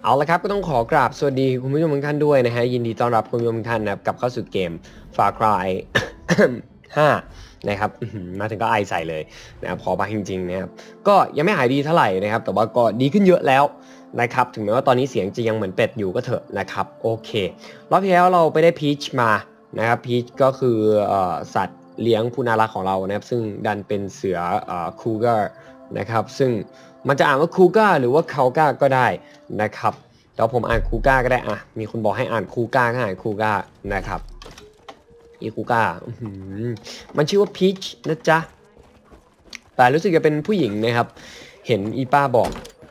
เอาละครับก็ต้องขอกราบสวัสดีคุณผู้ชมทุกท่านด้วยนะฮะยินดีต้อนรับคุณผู้ชมทุกท่านนะครับกลับเข้าสู่เกม Far Cry 5นะครับมาถึงก็ไอใส่เลยนะครับขอพักจริงๆนะครับก็ยังไม่หายดีเท่าไหร่นะครับแต่ว่าก็ดีขึ้นเยอะแล้วนะครับถึงแม้ว่าตอนนี้เสียงจะยังเหมือนเป็ดอยู่ก็เถอะนะครับโอเครอบที่แล้วเราไปได้พีชมานะครับพีชก็คือสัตว์เลี้ยงผู้น่ารักของเรานะครับซึ่งดันเป็นเสือคูเกอร์นะครับซึ่งมันจะอ่านว่าคูก้าหรือว่าเคาก้าก็ได้นะครับเดี๋ยวผมอ่านคูก้าก็ได้อ่ะมีคนบอกให้อ่านคูก้าก็อ่านคูก้านะครับอีคูก้ามันชื่อว่าพีชนะจ๊ะแต่รู้สึกจะเป็นผู้หญิงนะครับเห็นอีป้าบอก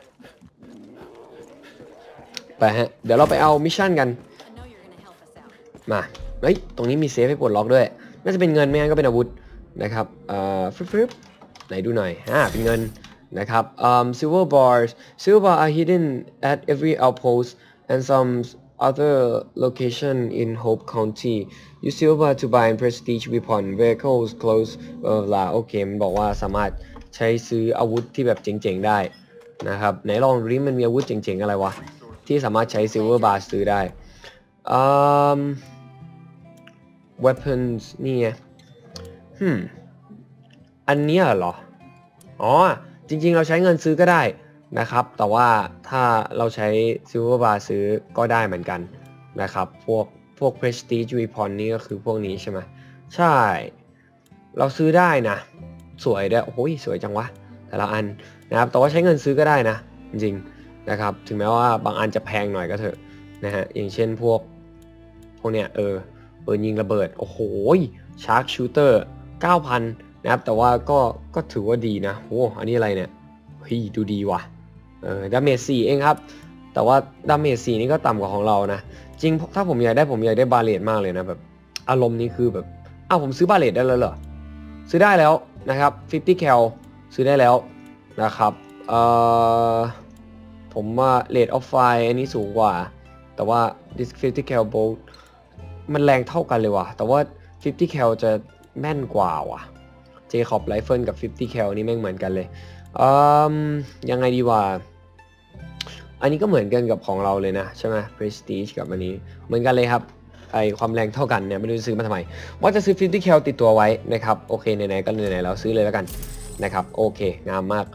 ไปฮะเดี๋ยวเราไปเอามิชชั่นกันมาเฮ้ยตรงนี้มีเซฟให้ปลดล็อกด้วยน่าจะเป็นเงินไม่งั้นก็เป็นอาวุธนะครับฟึบไหนดูหน่อยเป็นเงินนะครับsilver bar are hidden at every outpost and some other location in Hope County use silver bar to buy prestige weapon vehicles clothes โอเคมันบอกว่าสามารถใช้ซื้ออาวุธที่แบบเจ๋งๆได้นะครับไหนลองดูมันมีอาวุธเจ๋งๆอะไรวะที่สามารถใช้ silver bar ซื้อได้weapons นี่ไงอันนี้เหรออ๋อจริงๆเราใช้เงินซื้อก็ได้นะครับแต่ว่าถ้าเราใช้ silver bar ซื้อก็ได้เหมือนกันนะครับพวก prestige weapon นี่ก็คือพวกนี้ใช่ไหมใช่เราซื้อได้นะสวยด้วยโอ้ยสวยจังวะแต่ละอันนะครับแต่ว่าใช้เงินซื้อก็ได้นะจริงๆนะครับถึงแม้ว่าบางอันจะแพงหน่อยก็เถอะนะฮะอย่างเช่นพวกเนี้ยปืนยิงระเบิดโอ้โหชาร์กชูเตอร์ 9,000 นะครับแต่ว่าก็ถือว่าดีนะโอ้อันนี้อะไรเนี่ยเฮ้ยดูดีว่ะดาเมจ4เองครับแต่ว่าดาเมจ4นี่ก็ต่ำกว่าของเรานะจริงถ้าผมอยากได้บาเลตมากเลยนะแบบอารมณ์นี้คือแบบผมซื้อบาเลตได้แล้วเหรอซื้อได้แล้วนะครับ50 cal ซื้อได้แล้วนะครับผมว่า rate of fire อันนี้สูงกว่าแต่ว่า this 50 cal bolt มันแรงเท่ากันเลยว่ะแต่ว่า50 cal จะแม่นกว่าว่ะ Jacob Rifle กับ50 cal นี่แม่งเหมือนกันเลยยังไงดีว่าอันนี้ก็เหมือนกันกับของเราเลยนะใช่ไหม Prestige กับอันนี้เหมือนกันเลยครับไอความแรงเท่ากันเนี่ยไม่รู้จะซื้อมาทำไมว่าจะซื้อ50 cal ติดตัวไว้นะครับโอเคไหนๆก็ไหนๆเราซื้อเลยแล้วกันนะครับโอเคงามมาก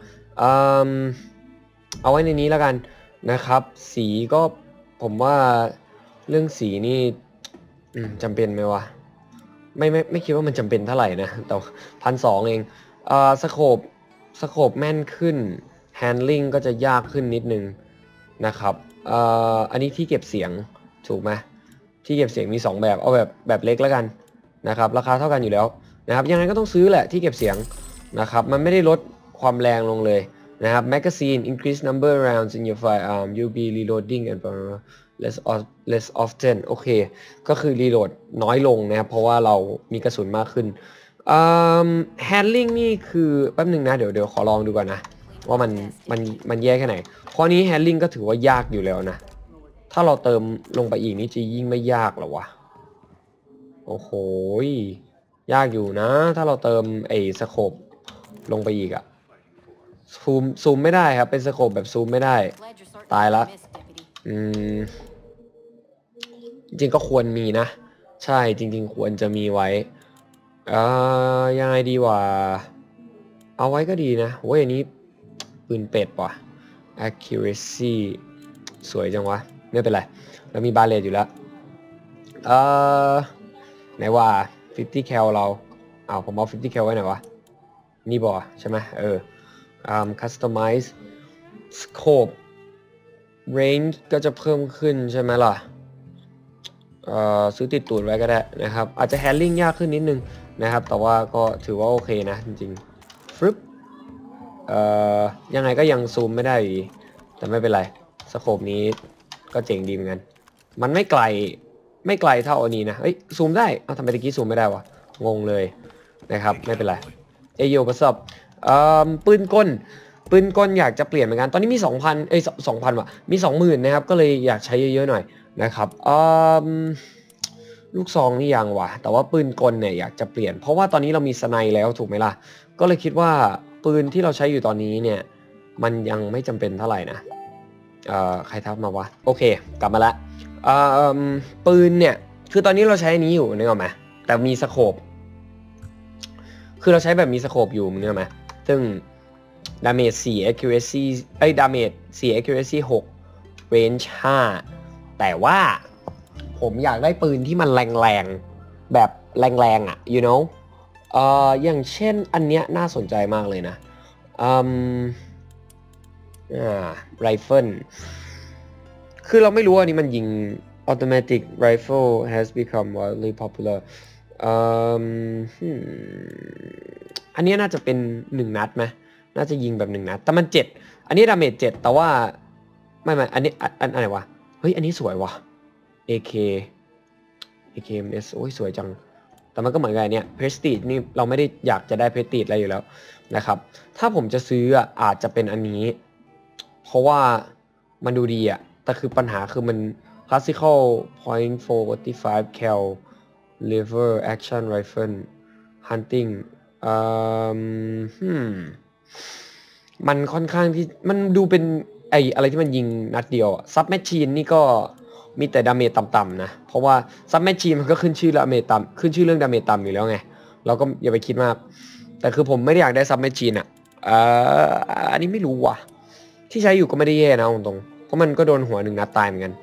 เอาไว้ในนี้แล้วกันนะครับสีก็ผมว่าเรื่องสีนี่จำเป็นไหมวะไม่คิดว่ามันจำเป็นเท่าไหร่นะแต่1,200เองสโคปแม่นขึ้น handling ก็จะยากขึ้นนิดนึงนะครับอันนี้ที่เก็บเสียงถูกไหมที่เก็บเสียงมี2แบบเอาแบบเล็กแล้วกันนะครับราคาเท่ากันอยู่แล้วนะครับยังไงก็ต้องซื้อแหละที่เก็บเสียงนะครับมันไม่ได้ลดความแรงลงเลยนะครับ magazine increase number rounds in your firearm you'll be reloading and less often โอเคก็คือรีโหลดน้อยลงนะครับเพราะว่าเรามีกระสุนมากขึ้นhandling นี่คือแป๊บนึงนะเดี๋ยวขอลองดูก่อนนะว่ามันแย่แค่ไหนข้อนี้ handling ก็ถือว่ายากอยู่แล้วนะถ้าเราเติมลงไปอีกนี่จะยิ่งไม่ยากหรอวะโอ้โหยากอยู่นะถ้าเราเติมไอ้สโคปลงไปอีกอะซูมไม่ได้ครับเป็นสโคปแบบซูมไม่ได้ตายละจริงๆก็ควรมีนะใช่จริงๆควรจะมีไว้ยังไงดีวะเอาไว้ก็ดีนะโอ้ยอันนี้ปืนเป็ดว่ะ accuracy สวยจังวะไม่เป็นไรเรามีบาเลตอยู่แล้วไหนว่า50 cal เราผมเอา50 cal ไว้ไหนวะนี่บ่ใช่ไหมcustomize scope range ก็จะเพิ่มขึ้นใช่ไหมล่ะซื้อติดตูดไว้ก็ได้นะครับอาจจะ handling ยากขึ้นนิดนึงนะครับแต่ว่าก็ถือว่าโอเคนะจริงๆฟึบยังไงก็ยังซูมไม่ได้อยู่ดีแต่ไม่เป็นไรสโคปนี้ก็เจ๋งดีเหมือนกันมันไม่ไกลเท่าอันนี้นะเฮ้ยซูมได้ทำไมตะกี้ซูมไม่ได้วะงงเลยนะครับไม่เป็นไรโยประสบปืนกลอยากจะเปลี่ยนเหมือนกันตอนนี้มี 2,000 ว่ะมี 20,000 นะครับก็เลยอยากใช้เยอะๆหน่อยนะครับลูกซองนี่ยังว่ะแต่ว่าปืนกลเนี่ยอยากจะเปลี่ยนเพราะว่าตอนนี้เรามีสไนแล้วถูกไหมล่ะก็เลยคิดว่าปืนที่เราใช้อยู่ตอนนี้เนี่ยมันยังไม่จำเป็นเท่าไหร่นะใครทักมาวะโอเคกลับมาละปืนเนี่ยคือตอนนี้เราใช้อันนี้อยู่นึกออกไหมแต่มีสโคปคือเราใช้แบบมีสโคปอยู่นึกออกไหมซึ่งดาเมจ4 accuracy ดาเมจ4 accuracy 6 range 5แต่ว่าผมอยากได้ปืนที่มันแรงๆแบบแรงๆอ่ะ you know อย่างเช่นอันเนี้ยน่าสนใจมากเลยนะไรเฟิลคือเราไม่รู้อันนี้มันยิง automatic rifle has become wildly popular อันนี้น่าจะเป็น1นัดไหมน่าจะยิงแบบ1นัดแต่มัน7อันนี้ดาเมจ7แต่ว่าไม่อันนี้อันไหนวะเฮ้ยอันนี้สวยวะ AKMS โอ้ยสวยจังแต่มันก็เหมือนกันเนี่ย Prestige นี่เราไม่ได้อยากจะได้ Prestige อะไรอยู่แล้วนะครับถ้าผมจะซื้ออาจจะเป็นอันนี้เพราะว่ามันดูดีแต่คือปัญหาคือมัน Classical .45 cal lever action rifle hunting มันค่อนข้างที่มันดูเป็นอะไรที่มันยิงนัดเดียวซับแมชชีนนี่ก็มีแต่ดาเมจต่ำๆนะเพราะว่าซับแมชชีนมันก็ขึ้นชื่อดาเมจต่ำขึ้นชื่อเรื่องดาเมจต่ำอยู่แล้วไงเราก็อย่าไปคิดมากแต่คือผมไม่ได้อยากได้ซับแมชชีนอันนี้ไม่รู้ว่ะที่ใช้อยู่ก็ไม่ได้แย่นะตรงๆเพราะมันก็โดนหัว1นัดตายเหมือนกัน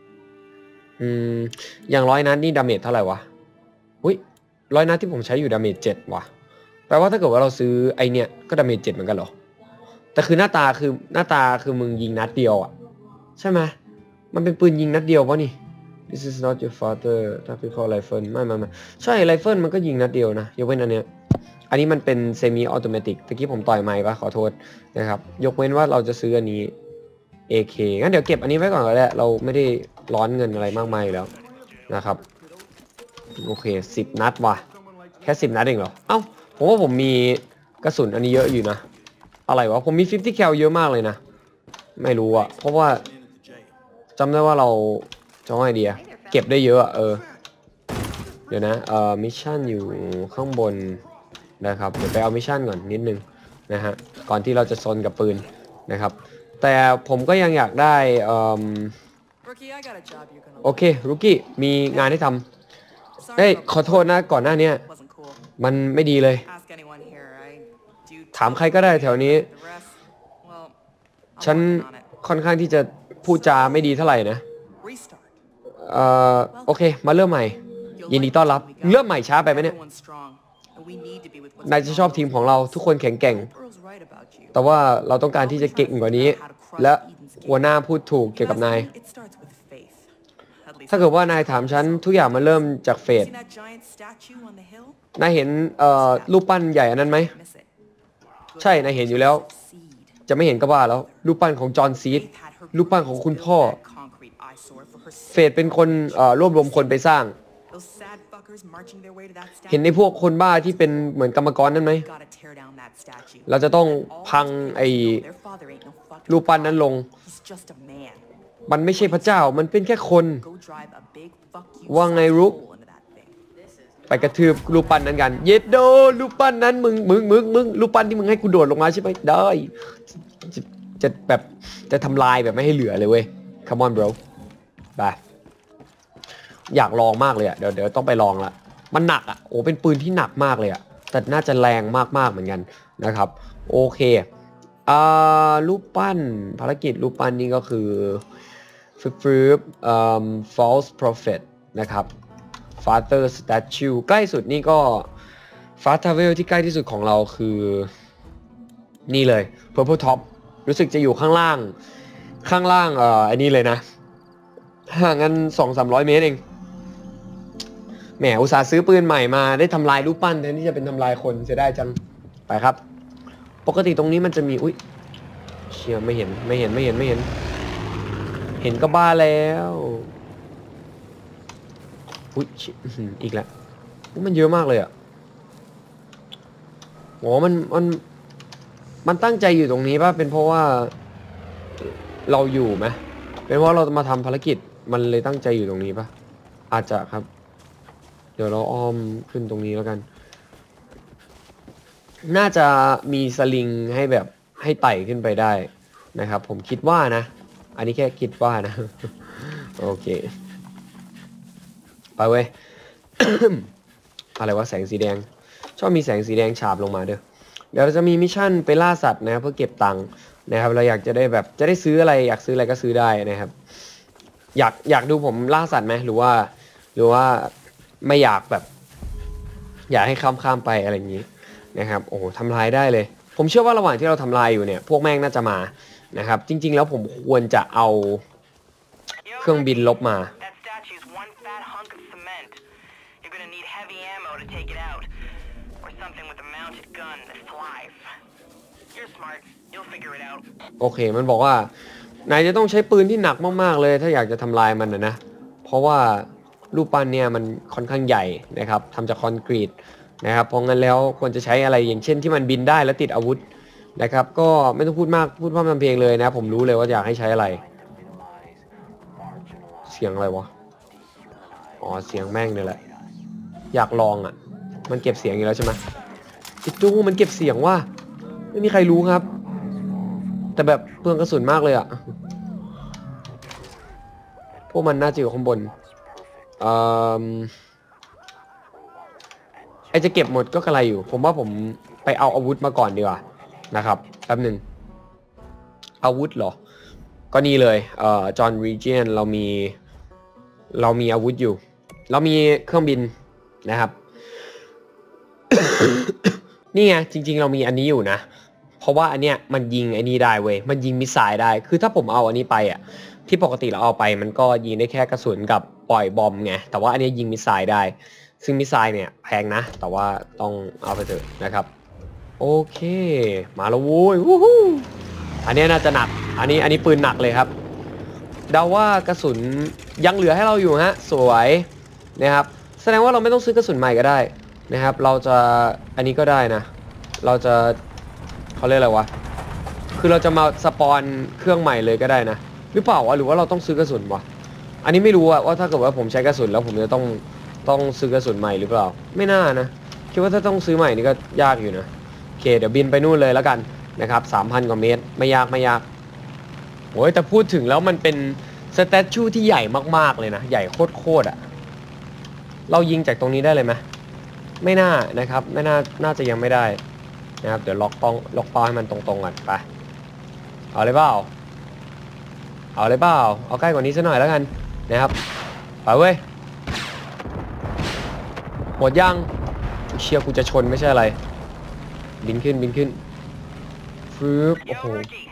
อย่าง100นัดนี่ดาเมจเท่าไหร่วะอุ้ย100นัดที่ผมใช้อยู่ดาเมจ7ว่ะแปลว่าถ้าเกิดว่าเราซื้อไอเนี้ยก็ดาเมจ7เหมือนกันเหรอแต่คือหน้าตาคือมึงยิงนัดเดียวใช่ไหมมันเป็นปืนยิงนัดเดียววะนี่ This is not your father tactical rifle ไม่ใช่ไรเฟิลมันก็ยิงนัดเดียวนะยกเว้นอันเนี้ยอันนี้มันเป็นเซมิออโตเมติกตะกี้ผมต่อยไมค์ปะขอโทษนะครับยกเว้นว่าเราจะซื้ออันนี้ AK งั้นเดี๋ยวเก็บอันนี้ไว้ก่อนก็ได้เราไม่ได้ร้อนเงินอะไรมากมายอยู่แล้วนะครับโอเค10นัดว่ะแค่10นัดเองเหรอเอ้าผมว่าผมมีกระสุนอันนี้เยอะอยู่นะอะไรวะผมมี50 cal เยอะมากเลยนะไม่รู้เพราะว่าจำได้ว่าเราจะว่าไอเดียเก็บได้เยอะเดี๋ยวนะมิชชั่นอยู่ข้างบนนะครับเดี๋ยวไปเอามิชชั่นก่อนนิดนึงนะฮะก่อนที่เราจะซนกับปืนนะครับแต่ผมก็ยังอยากได้โอเครุกี้มีงานให้ทำเฮ้ยขอโทษนะก่อนหน้านี้มันไม่ดีเลยถามใครก็ได้แถวนี้ฉันค่อนข้างที่จะพูดจาไม่ดีเท่าไหร่นะโอเคมาเริ่มใหม่ยินดีต้อนรับเริ่มใหม่ช้าไปไหมเนี่ยนายจะชอบทีมของเราทุกคนแข็งแกร่งแต่ว่าเราต้องการที่จะเก่งกว่านี้และหัวหน้าพูดถูกเกี่ยวกับนายถ้าเกิดว่านายถามฉันทุกอย่างมันเริ่มจากเฟสนายเห็นรูปปั้นใหญ่อันนั้นไหมใช่นายเห็นอยู่แล้วจะไม่เห็นก็บ้าแล้วรูปปั้นของจอห์นซีดรูปปั้นของคุณพ่อเฟสเป็นคนรวบรวมคนไปสร้างเห็นในพวกคนบ้าที่เป็นเหมือนกรรมกรนั่นไหมเราจะต้องพังไอ้รูปปั้นนั้นลงมันไม่ใช่พระเจ้ามันเป็นแค่คนว่าไงรุกไปกระทืบรูปปั้นนั้นกันเย็ดโดรูปปั้นนั้นมึงรูปปั้นที่มึงให้กูโดดลงมาใช่ไหมได้จะแบบจะทำลายแบบไม่ให้เหลือเลยเว้ย come on bro ไปอยากลองมากเลยเดี๋ยวต้องไปลองละมันหนักโอ้เป็นปืนที่หนักมากเลยแต่น่าจะแรงมากๆเหมือนกันนะครับโอเครูปปั้นภารกิจรูปปั้นนี่ก็คือfalse prophet นะครับ father statue ใกล้สุดนี่ก็ fast travel ที่ใกล้ที่สุดของเราคือนี่เลย purple top รู้สึกจะอยู่ข้างล่างอันนี้เลยนะห่างกัน 200-300 เมตรเองแหมอุตส่าห์ซื้อปืนใหม่มาได้ทำลายรูปปั้นแทนที่จะเป็นทำลายคนเสียได้จังไปครับปกติตรงนี้มันจะมีอุ๊ยเชี่ยไม่เห็นเห็นก็บ้าแล้วอุ๊ยอีกแล้วมันเยอะมากเลยโอ้มันตั้งใจอยู่ตรงนี้ป่ะเป็นเพราะว่าเราอยู่ไหมเป็นเพราะเรามาทำภารกิจมันเลยตั้งใจอยู่ตรงนี้ป่ะอาจจะครับเดี๋ยวเราอ้อมขึ้นตรงนี้แล้วกันน่าจะมีสลิงให้แบบให้ไต่ขึ้นไปได้นะครับผมคิดว่านะอันนี้แค่คิดว่านะ โอเคไปเว้ย อะไรวะแสงสีแดงชอบมีแสงสีแดงฉาบลงมาเด้อเดี๋ยวเราจะมีมิชชั่นไปล่าสัตว์นะครับเพื่อเก็บตังค์นะครับเราอยากจะได้แบบจะได้ซื้ออะไรอยากซื้ออะไรก็ซื้อได้นะครับอยากดูผมล่าสัตว์ไหมหรือว่าไม่อยากแบบอยากให้ข้ามไปอะไรอย่างนี้นะครับโอ้โหทำลายได้เลยผมเชื่อว่าระหว่างที่เราทำลายอยู่เนี่ยพวกแม่งน่าจะมานะครับจริงๆแล้วผมควรจะเอาเครื่องบินลบมาโอเคมันบอกว่านายจะต้องใช้ปืนที่หนักมากๆเลยถ้าอยากจะทำลายมันนะเพราะว่ารูปปั้นเนี่ยมันค่อนข้างใหญ่นะครับทำจากคอนกรีตนะครับเพราะงั้นแล้วควรจะใช้อะไรอย่างเช่นที่มันบินได้และติดอาวุธนะครับก็ไม่ต้องพูดมากพูดพร่ำทำเพลงเลยนะผมรู้เลยว่าอยากให้ใช้อะไรเสียงอะไรวะอ๋อเสียงแม่งนี่แหละอยากลองอ่ะมันเก็บเสียงอยู่แล้วใช่ไหมจิจูมันเก็บเสียงว่าไม่มีใครรู้ครับแต่แบบเปลืองกระสุนมากเลยอ่ะพวกมันน่าจะอยู่ข้างบนไอจะเก็บหมดก็กระไรอยู่ผมว่าผมไปเอาอาวุธมาก่อนดีกว่านะครับแป๊บหนึ่งอาวุธเหรอก็นี่เลยจอห์นรีเจียนเรามีอาวุธอยู่เรามีเครื่องบินนะครับ นี่ไงจริงๆเรามีอันนี้อยู่นะเพราะว่าอันเนี้ยมันยิงไอ้นี่ได้เว้ยมันยิงมิสไซล์ได้คือถ้าผมเอาอันนี้ไปอ่ะที่ปกติเราเอาไปมันก็ยิงได้แค่กระสุนกับปล่อยบอมไงแต่ว่าอันนี้ยิงมิสไซล์ได้ซึ่งมิสไซล์เนี่ยแพงนะแต่ว่าต้องเอาไปเถอะนะครับโอเคมาแล้วโว้ยวู้ฮู้อันนี้น่าจะหนักอันนี้ปืนหนักเลยครับเดาว่ากระสุนยังเหลือให้เราอยู่ฮะสวยนะครับแสดงว่าเราไม่ต้องซื้อกระสุนใหม่ก็ได้นะครับเราจะอันนี้ก็ได้นะเราจะเขาเรียกอะไรวะคือเราจะมาสปอนเครื่องใหม่เลยก็ได้นะหรือเปล่าวะหรือว่าเราต้องซื้อกระสุนวะอันนี้ไม่รู้ว่าถ้าเกิดว่าผมใช้กระสุนแล้วผมจะต้องซื้อกระสุนใหม่หรือเปล่าไม่น่านะคิดว่าถ้าต้องซื้อใหม่นี่ก็ยากอยู่นะโอเคเดี๋ยวบินไปนู่นเลยแล้วกันนะครับ 3,000 กว่าเมตรไม่ยากโอ้ยแต่พูดถึงแล้วมันเป็นสแตชูที่ใหญ่มากๆเลยนะใหญ่โคตรอ่ะเรายิงจากตรงนี้ได้เลยไหมไม่น่านะครับไม่น่าจะยังไม่ได้นะครับเดี๋ยวล็อกเป้าให้มันตรงๆก่อนไปเอาเลยเปล่าเอาใกล้กว่านี้ซะหน่อยแล้วกันนะครับไปเว้ยหมดยังเชียร์กูจะชนไม่ใช่อะไรบินขึ้นฟืบโอ้โห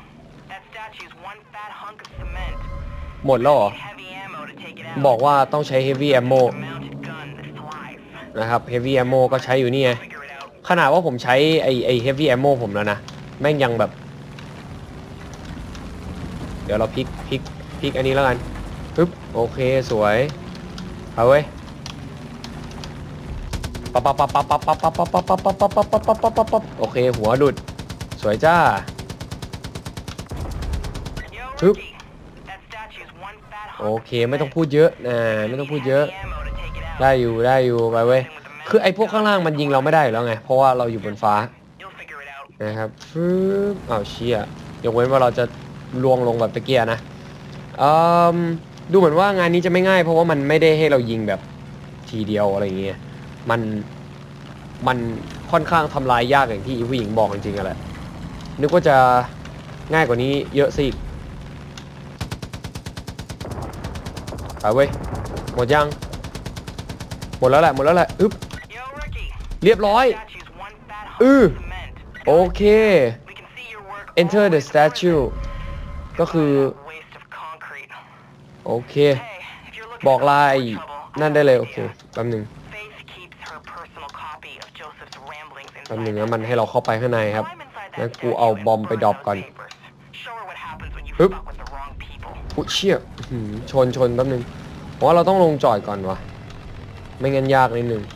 หมดแล้วเหรอบอกว่าต้องใช้ heavy ammo นะครับ heavy ammo ก็ใช้อยู่นี่ไงขนาดว่าผมใช้ไอ heavy ammo ผมแล้วนะแม่งยังแบบเดี๋ยวเราพลิกอันนี้แล้วกันปึ๊บโอเคสวยเอาเว้ยปั๊บโอเคหัวหลุดสวยจ้าปึ๊บโอเคไม่ต้องพูดเยอะนะไม่ต้องพูดเยอะได้อยู่ไปเว้ยคือไอ้พวกข้างล่างมันยิงเราไม่ได้แล้วไงเพราะว่าเราอยู่บนฟ้านะครับปึ๊บอ้าวเชี่ยยกเว้นว่าเราจะล่วงลงแบบตะเกียนะดูเหมือนว่างานนี้จะไม่ง่ายเพราะว่ามันไม่ได้ให้เรายิงแบบทีเดียวอะไรอย่างเงี้ยมันค่อนข้างทำลายยากอย่างที่ผู้หญิงบอกจริงๆอะไรนึกว่าจะง่ายกว่านี้เยอะสิไปเว้ยหมดยังหมดแล้วแหละอึ๊บเรียบร้อยโอเค enter the statue ก็คือโอเคบอกลายนั่นได้เลยโอเคแป๊บหนึ่งแล้วมันให้เราเข้าไปข้างในครับงั้นกูเอาบอมไปดรอปก่อนปึ๊บอุ๊ยเชี่ยชนแป๊บหนึ่งเพราะว่าเราต้องลงจอดก่อนวะไม่งั้นยากนิดนึง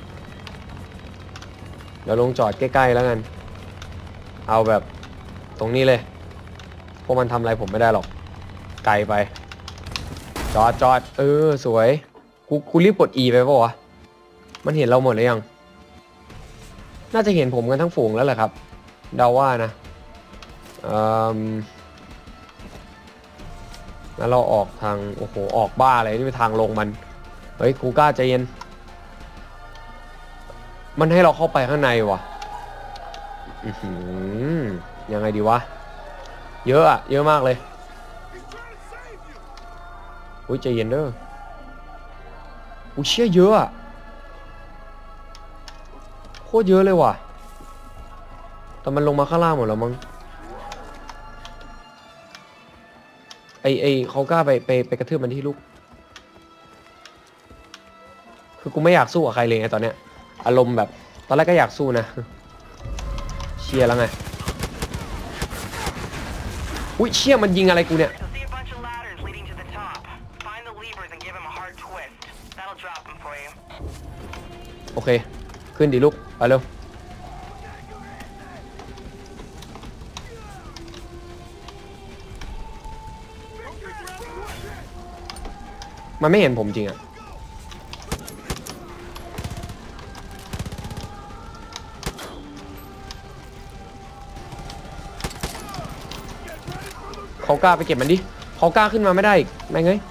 เดี๋ยวลงจอดใกล้ๆแล้วกันเอาแบบตรงนี้เลยพวกมันทำอะไรผมไม่ได้หรอกไกลไปจอดสวยกูรีบกด E ไปป่าวะมันเห็นเราหมดหรือยังน่าจะเห็นผมกันทั้งฝูงแล้วแหละครับเดาว่านะแล้วเราออกทางโอ้โหออกบ้าอะไรนี่เป็นทางลงมันเฮ้ยกูกล้าใจเย็นมันให้เราเข้าไปข้างในวะยังไงดีวะเยอะอะเยอะมากเลยอุ้ยใจเย็นเด้ออุ้ยเชี่ยเยอะอะโคตรเยอะเลยว่ะแต่มันลงมาข้างล่างหมดแล้วมั้งไอเขากล้าไปกระทืบมันที่ลูกคือกูไม่อยากสู้กับใครเลยไงตอนเนี้ยอารมณ์แบบตอนแรกก็อยากสู้นะเชียร์แล้วไงอุ้ยเชี่ยมันยิงอะไรกูเนี่ยโอเคขึ้นดิลูกไปเร็วมันไม่เห็นผมจริงอะเขากล้าไปเก็บมันดิเขากล้าขึ้นมาไม่ได้อีกไม่ไง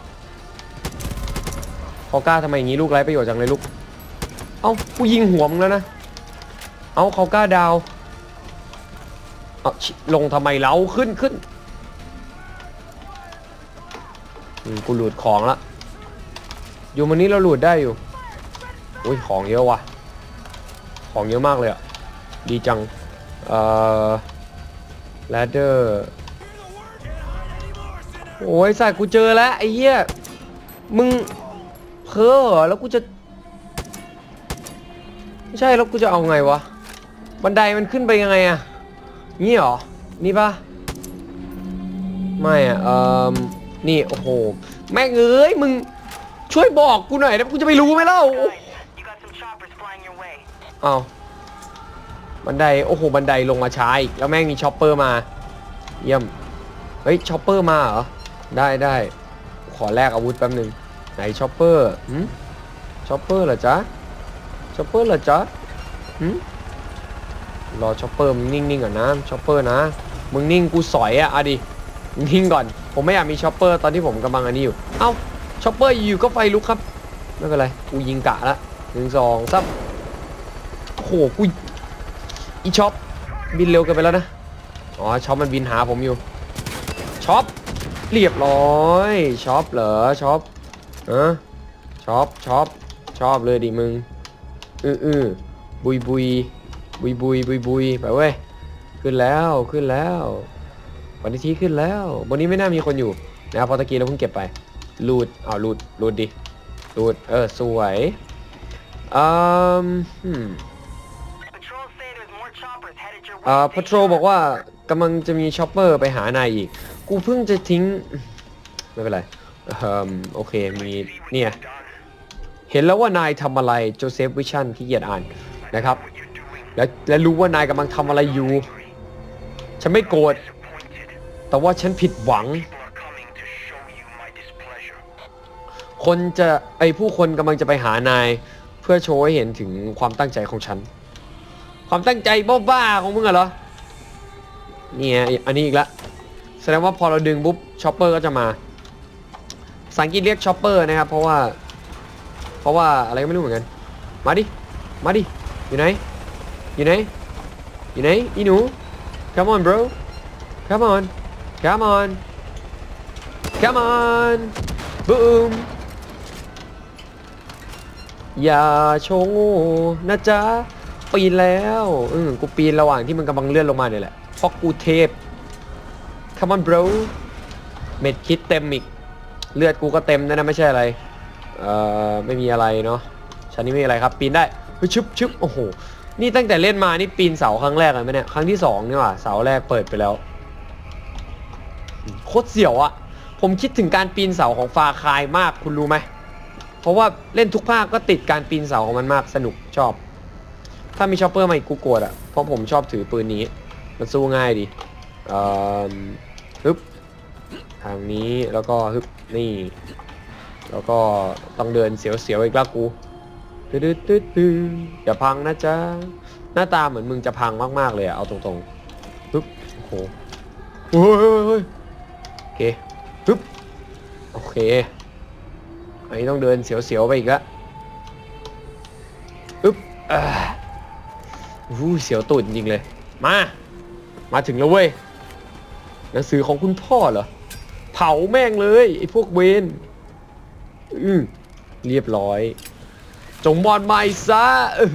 เขากล้าทำไมอย่างนี้ลูกไร้ประโยชน์จังเลยลูกเอ้ากูยิงหัวมึงแล้วนะเอ้าเขากล้าดาวเอาลงทำไมเล้าขึ้นกูหลุดของละอยู่วันนี้เราหลุดได้อยู่อุ้ยของเยอะว่ะของเยอะมากเลยอ่ะดีจังแรดเดอร์โอ้ยสัตว์กูเจอแล้วไอ้เหี้ยมึงเพ้อเหรอแล้วกูจะไม่ใช่แล้วกูจะเอาไงวะบันไดมันขึ้นไปยังไงอะนี่หรอนี่ปะไม่อะนี่โอ้โหแม่งเอ้ยมึงช่วยบอกกูหน่อยนะกูจะไปรู้ไหมเล่าอ้าวบันไดโอ้โหบันไดลงมาช้าอีกแล้วแม่งมีช็อปเปอร์มาเยี่ยมเฮ้ยช็อปเปอร์มาเหรอได้ขอแลกอาวุธแป๊บนึงไหนช็อปเปอร์ช็อปเปอร์เหรอจ๊ะช็อปเปอร์เหรอจ๊ะรอช็อปเปอร์มึงนิ่งๆก่อนนะช็อปเปอร์นะมึงนิ่งกูสอยอะดินิ่งก่อนผมไม่อยากมีช็อปเปอร์ตอนที่ผมกำลังอันนี้อยู่เอ้าช็อปเปอร์อยู่ก็ไฟลุกครับไม่เป็นไรกูยิงกะละ1 2 3โอ้โหกูอีช็อปบินเร็วเกินไปแล้วนะอ๋อช็อปมันบินหาผมอยู่ช็อปเรียบร้อยช็อปเหรอช็อปช็อปเลยดิมึงบุยไปเว้ยขึ้นแล้ววันที่ขึ้นแล้วบนนี้ไม่น่ามีคนอยู่นะครับพอตะกี้เราเพิ่งเก็บไปลูดดิลูดสวยpatrol บอกว่ากำลังจะมีช็อปเปอร์ไปหานายอีกกูเพิ่งจะทิ้งไม่เป็นไรโอเคมีเนี่ยเห็นแล้วว่านายทำอะไรโจเซฟวิชั่นขี้เกียจอ่านนะครับและรู้ว่านายกำลังทำอะไรอยู่ฉันไม่โกรธแต่ว่าฉันผิดหวังผู้คนกำลังจะไปหานายเพื่อโชว์ให้เห็นถึงความตั้งใจของฉันความตั้งใจบ้าๆของมึงเหรอเนี่ยอันนี้อีกแล้วแสดงว่าพอเราดึงปุ๊บช็อปเปอร์ก็จะมาภาษาอังกฤษเรียกช็อปเปอร์นะครับเพราะว่าอะไรก็ไม่รู้เหมือนกันมาดิอยู่ไหนอีหนู come on bro come on boom อย่าโชว์นะจ๊ะปีนแล้วกูปีนระหว่างที่มันกำลังเลื่อนลงมาเนี่ยแหละเพราะกูเทพ come on bro เม็ดคิดเต็มอีกเลือดกูก็เต็มนะไม่ใช่อะไรไม่มีอะไรเนาะชั้นนี้ไม่มีอะไรครับปีนได้ชึบโอ้โหนี่ตั้งแต่เล่นมานี่ปีนเสาครั้งแรกเลยไหมเนี่ยครั้งที่2นี่ว่ะเสาแรกเปิดไปแล้วโคตรเสียวอะผมคิดถึงการปีนเสาของฟาคายมากคุณรู้ไหมเพราะว่าเล่นทุกภาคก็ติดการปีนเสาของมันมากสนุกชอบถ้ามีช็อปเปอร์มาอีกกูโกรธอะเพราะผมชอบถือปืนนี้มันสู้ง่ายดีฮึบทางนี้แล้วก็ฮึบนี่แล้วก็ต้องเดินเสียวๆอีกแล้วกูอย่าพังนะจ๊ะหน้าตาเหมือนมึงจะพังมากๆเลยอะเอาตรงๆฮึบโอ้โหโอเคฮึบโอเคอันนี้ต้องเดินเสียวๆไปอีกแล้วอึ๊บเสียวตูดจริงเลยมาถึงแล้วเว้ยหนังสือของคุณพ่อเหรอเผาแม่งเลยไอ้พวกเวนเรียบร้อยจงมอดไหม้ซะ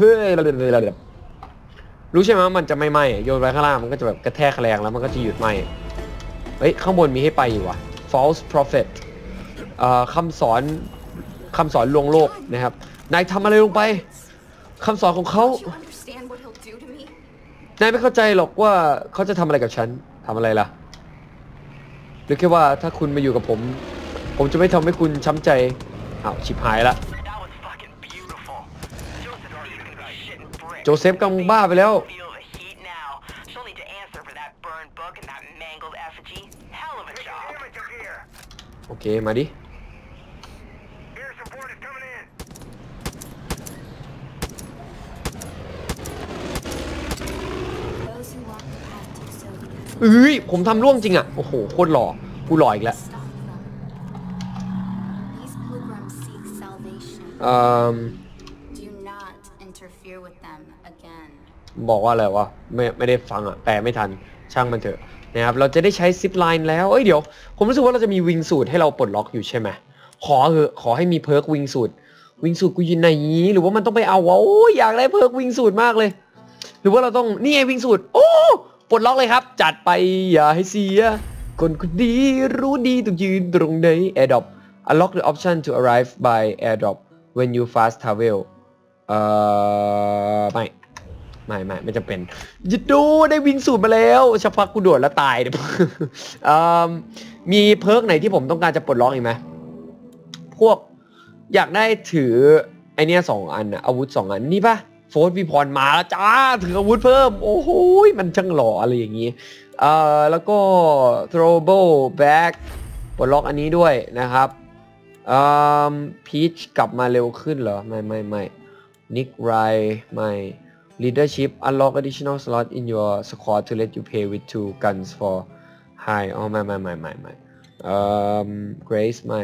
รู้ใช่ไหมมันจะไม่ไหม้โยนไปข้างล่างมันก็จะแบบกระแทกแรงแล้วมันก็จะหยุดไหม้เฮ้ยข้างบนมีให้ไปอยู่ว่ะ false prophet คำสอนลวงโลกนะครับนายทำอะไรลงไปคำสอนของเขานายไม่เข้าใจหรอกว่าเขาจะทำอะไรกับฉันทำอะไรล่ะหรือแค่ว่าถ้าคุณมาอยู่กับผมจะไม่ทำให้คุณช้ำใจอ้าวชิบหายละโจเซฟกำลังบ้าไปแล้วโอเคมาดิผมทำร่วงจริงอ่ะโอ้โหโคตรหล่อกูหล่ออีกแล้วบอกว่าอะไรวะไม่ได้ฟังอ่ะแปลไม่ทันช่างมันเถอะนะครับเราจะได้ใช้ซิปไลน์แล้วเดี๋ยวผมรู้สึกว่าเราจะมีวิงสูตรให้เราปลดล็อกอยู่ใช่ไหมขอให้มีเพิร์กวิงสูตรกูอยู่ไหนหรือว่ามันต้องไปเอาวะโอ้ยอยากได้เพิร์กวิงสูตรมากเลยหรือว่าเราต้องนี่ไงวิงสูตรโอ้ปลดล็อกเลยครับจัดไปอย่าให้เสียคนดีรู้ดีต้องยืนตรงไหน AirDrop unlock the option to arrive by AirDrop when you fast travel ไม่จำเป็นยิดดูได้วิงสูตรมาแล้วชักพักกูโดดแล้วตายมีเพิร์กไหนที่ผมต้องการจะปลดล็อกอีกไหมพวกอยากได้ถือไอเนี้ย2 อันอาวุธ2 อันนี่ปะโฟร์วีพรมาแล้วจ้าถืออาวุธเพิ่มโอ้โหมันช่างหล่ออะไรอย่างนี้แล้วก็ throwable bag ปลดล็อกอันนี้ด้วยนะครับพีชกลับมาเร็วขึ้นเหรอไม่นิกไรไม่ leadership unlock additional slot in your squad to let you play with 2 guns for high ไม่Grace ไม่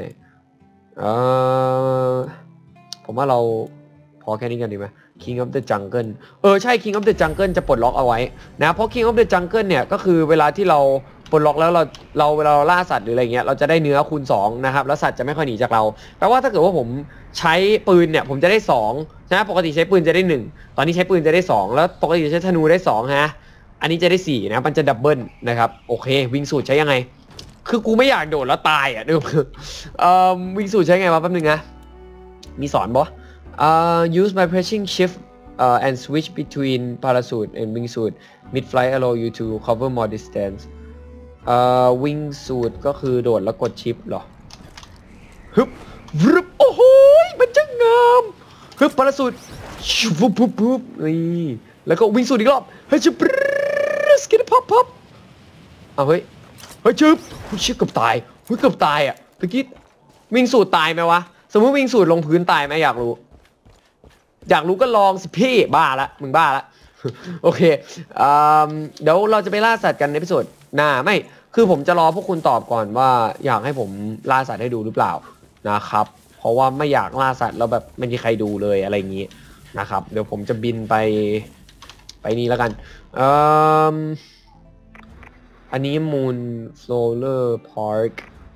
ผมว่าเราพอแค่นี้กันดีไหม King of the Jungle ใช่ King of the Jungle จะปลดล็อกเอาไว้นะเพราะ King of the Jungle เนี่ยก็คือเวลาที่เราปลดล็อกแล้วเวลาเราล่าสัตว์หรืออะไรเงี้ยเราจะได้เนื้อคูณ2นะครับแล้วสัตว์จะไม่ค่อยหนีจากเราแปลว่าถ้าเกิดว่าผมใช้ปืนเนี่ยผมจะได้2นะปกติใช้ปืนจะได้1ตอนนี้ใช้ปืนจะได้2แล้วปกติใช้ธนูได้2ฮะอันนี้จะได้4นะมันจะดับเบิลนะครับโอเควิงสูตรใช้ยังไงคือกูไม่อยากโดดแล้วตายอ่ะดูวิงสูตรใช้ไงวะแป๊บนึงนะมีสอนบ่use by pressing shift and switch between parachute and wingsuit mid flight allow you to cover more distance wingsuit ก็คือโดดแล้วกดชิปเหรอฮึบโอ้โหมันจะงามฮึบ parachute ปุ๊บนี่แล้วก็ wingsuit อีกรอบเฮ้ยชิบสกิดพับเฮ้ยชิบชิบเกือบตายเกือบตายอ่ะตะกี้วิงสูตรตายไหมวะสมมติวิงสูตรลงพื้นตายไหมอยากรู้ก็ลองสิพี่บ้าละมึงบ้าละโอเคเดี๋ยวเราจะไปล่าสัตว์กันในพิโซดหน้าไม่คือผมจะรอพวกคุณตอบก่อนว่าอยากให้ผมล่าสัตว์ให้ดูหรือเปล่านะครับเพราะว่าไม่อยากล่าสัตว์แล้วแบบไม่มีใครดูเลยอะไรอย่างนี้นะครับเดี๋ยวผมจะบินไปนี่แล้วกันอันนี้ Moon Flower Park